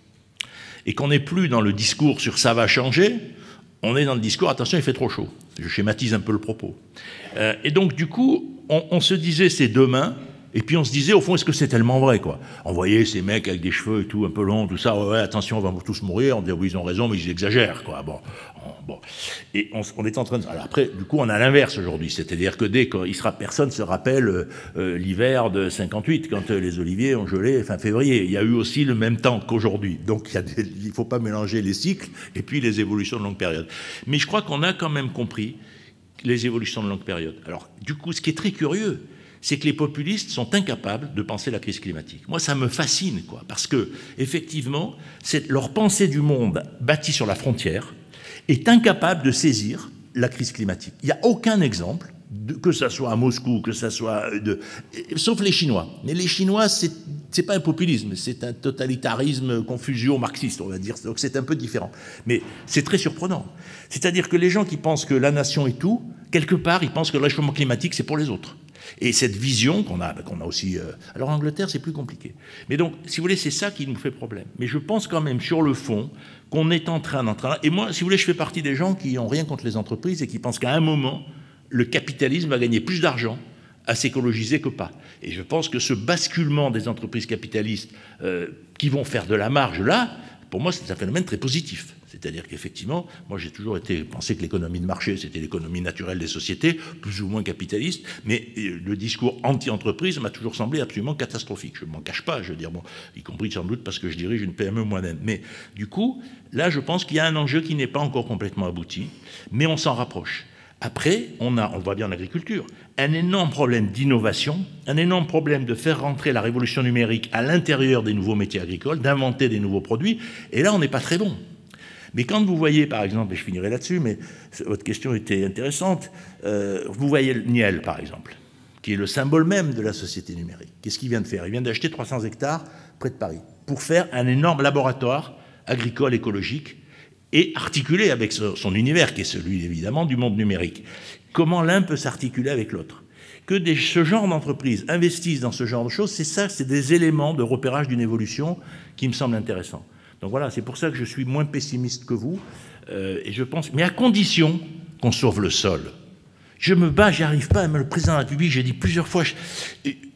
Et qu'on n'est plus dans le discours sur « ça va changer », on est dans le discours « attention, il fait trop chaud ». Je schématise un peu le propos. Euh, et donc, du coup, on, on se disait « c'est demain ». Et puis on se disait, au fond, est-ce que c'est tellement vrai, quoi? On voyait ces mecs avec des cheveux et tout, un peu longs, tout ça, ouais, attention, on va tous mourir. On disait, oui, ils ont raison, mais ils exagèrent, quoi. Bon, on, bon. Et on, on est en train de... Alors après, du coup, on a l'inverse aujourd'hui. C'est-à-dire que dès qu'il sera... Personne se rappelle euh, l'hiver de cinquante-huit, quand euh, les oliviers ont gelé fin février. Il y a eu aussi le même temps qu'aujourd'hui. Donc, il ne faut pas mélanger les cycles et puis les évolutions de longue période. Mais je crois qu'on a quand même compris les évolutions de longue période. Alors, du coup, ce qui est très curieux, c'est que les populistes sont incapables de penser la crise climatique. Moi, ça me fascine, quoi, parce que, effectivement, leur pensée du monde bâtie sur la frontière est incapable de saisir la crise climatique. Il n'y a aucun exemple, de, que ça soit à Moscou, que ça soit... De, sauf les Chinois. Mais les Chinois, c'est c'est pas un populisme, c'est un totalitarisme confusio-marxiste, on va dire. Donc c'est un peu différent. Mais c'est très surprenant. C'est-à-dire que les gens qui pensent que la nation est tout, quelque part, ils pensent que le réchauffement climatique, c'est pour les autres. Et cette vision qu'on a, qu'on a aussi... Euh, alors en Angleterre, c'est plus compliqué. Mais donc, si vous voulez, c'est ça qui nous fait problème. Mais je pense quand même, sur le fond, qu'on est en train d'entrer... Et moi, si vous voulez, je fais partie des gens qui n'ont rien contre les entreprises et qui pensent qu'à un moment, le capitalisme va gagner plus d'argent à s'écologiser que pas. Et je pense que ce basculement des entreprises capitalistes euh, qui vont faire de la marge là, pour moi, c'est un phénomène très positif. C'est-à-dire qu'effectivement, moi j'ai toujours été pensé que l'économie de marché, c'était l'économie naturelle des sociétés, plus ou moins capitaliste, mais le discours anti-entreprise m'a toujours semblé absolument catastrophique. Je ne m'en cache pas, je veux dire, bon, y compris sans doute parce que je dirige une P M E moi-même. Mais du coup, là, je pense qu'il y a un enjeu qui n'est pas encore complètement abouti, mais on s'en rapproche. Après, on a, on le voit bien en agriculture, un énorme problème d'innovation, un énorme problème de faire rentrer la révolution numérique à l'intérieur des nouveaux métiers agricoles, d'inventer des nouveaux produits, et là, on n'est pas très bon. Mais quand vous voyez, par exemple, et je finirai là-dessus, mais votre question était intéressante, euh, vous voyez le Niel, par exemple, qui est le symbole même de la société numérique. Qu'est-ce qu'il vient de faire? Il vient d'acheter trois cents hectares près de Paris pour faire un énorme laboratoire agricole écologique et articulé avec son univers, qui est celui, évidemment, du monde numérique. Comment l'un peut s'articuler avec l'autre? Que des, ce genre d'entreprise investissent dans ce genre de choses, c'est ça, c'est des éléments de repérage d'une évolution qui me semblent intéressants. Donc voilà, c'est pour ça que je suis moins pessimiste que vous, euh, et je pense, mais à condition qu'on sauve le sol. Je me bats, j'y arrive pas, mais le président de la République, j'ai dit plusieurs fois, je,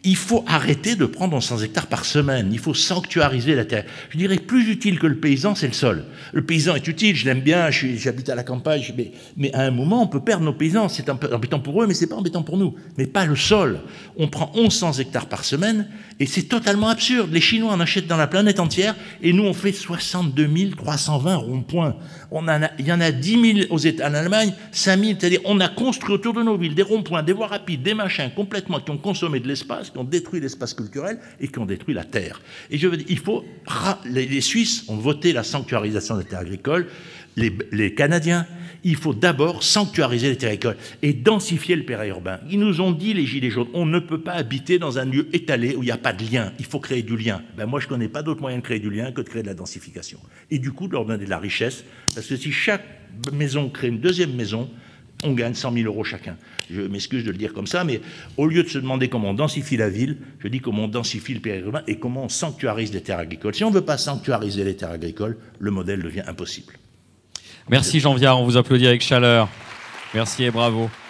il faut arrêter de prendre cent hectares par semaine. Il faut sanctuariser la terre. Je dirais plus utile que le paysan, c'est le sol. Le paysan est utile, je l'aime bien, j'habite à la campagne, mais, mais à un moment, on peut perdre nos paysans. C'est embêtant pour eux, mais c'est pas embêtant pour nous. Mais pas le sol. On prend mille cent hectares par semaine, et c'est totalement absurde. Les Chinois en achètent dans la planète entière, et nous, on fait soixante-deux mille trois cent vingt ronds-points. On en a, il y en a dix mille aux États, en Allemagne, cinq mille, c'est-à-dire on a construit autour de nos villes des ronds-points, des voies rapides, des machins complètement qui ont consommé de l'espace, qui ont détruit l'espace culturel et qui ont détruit la terre. Et je veux dire, il faut... Les, les Suisses ont voté la sanctuarisation des terres agricoles, les, les Canadiens, il faut d'abord sanctuariser les terres agricoles et densifier le périurbain. Ils nous ont dit, les Gilets jaunes, on ne peut pas habiter dans un lieu étalé où il n'y a pas de lien, il faut créer du lien. Ben moi, je ne connais pas d'autre moyen de créer du lien que de créer de la densification. Et du coup, de leur donner de la richesse, parce que si chaque maison crée une deuxième maison, on gagne cent mille euros chacun. Je m'excuse de le dire comme ça, mais au lieu de se demander comment on densifie la ville, je dis comment on densifie le périurbain et comment on sanctuarise les terres agricoles. Si on ne veut pas sanctuariser les terres agricoles, le modèle devient impossible. Merci Jean Viard, on vous applaudit avec chaleur. Merci et bravo.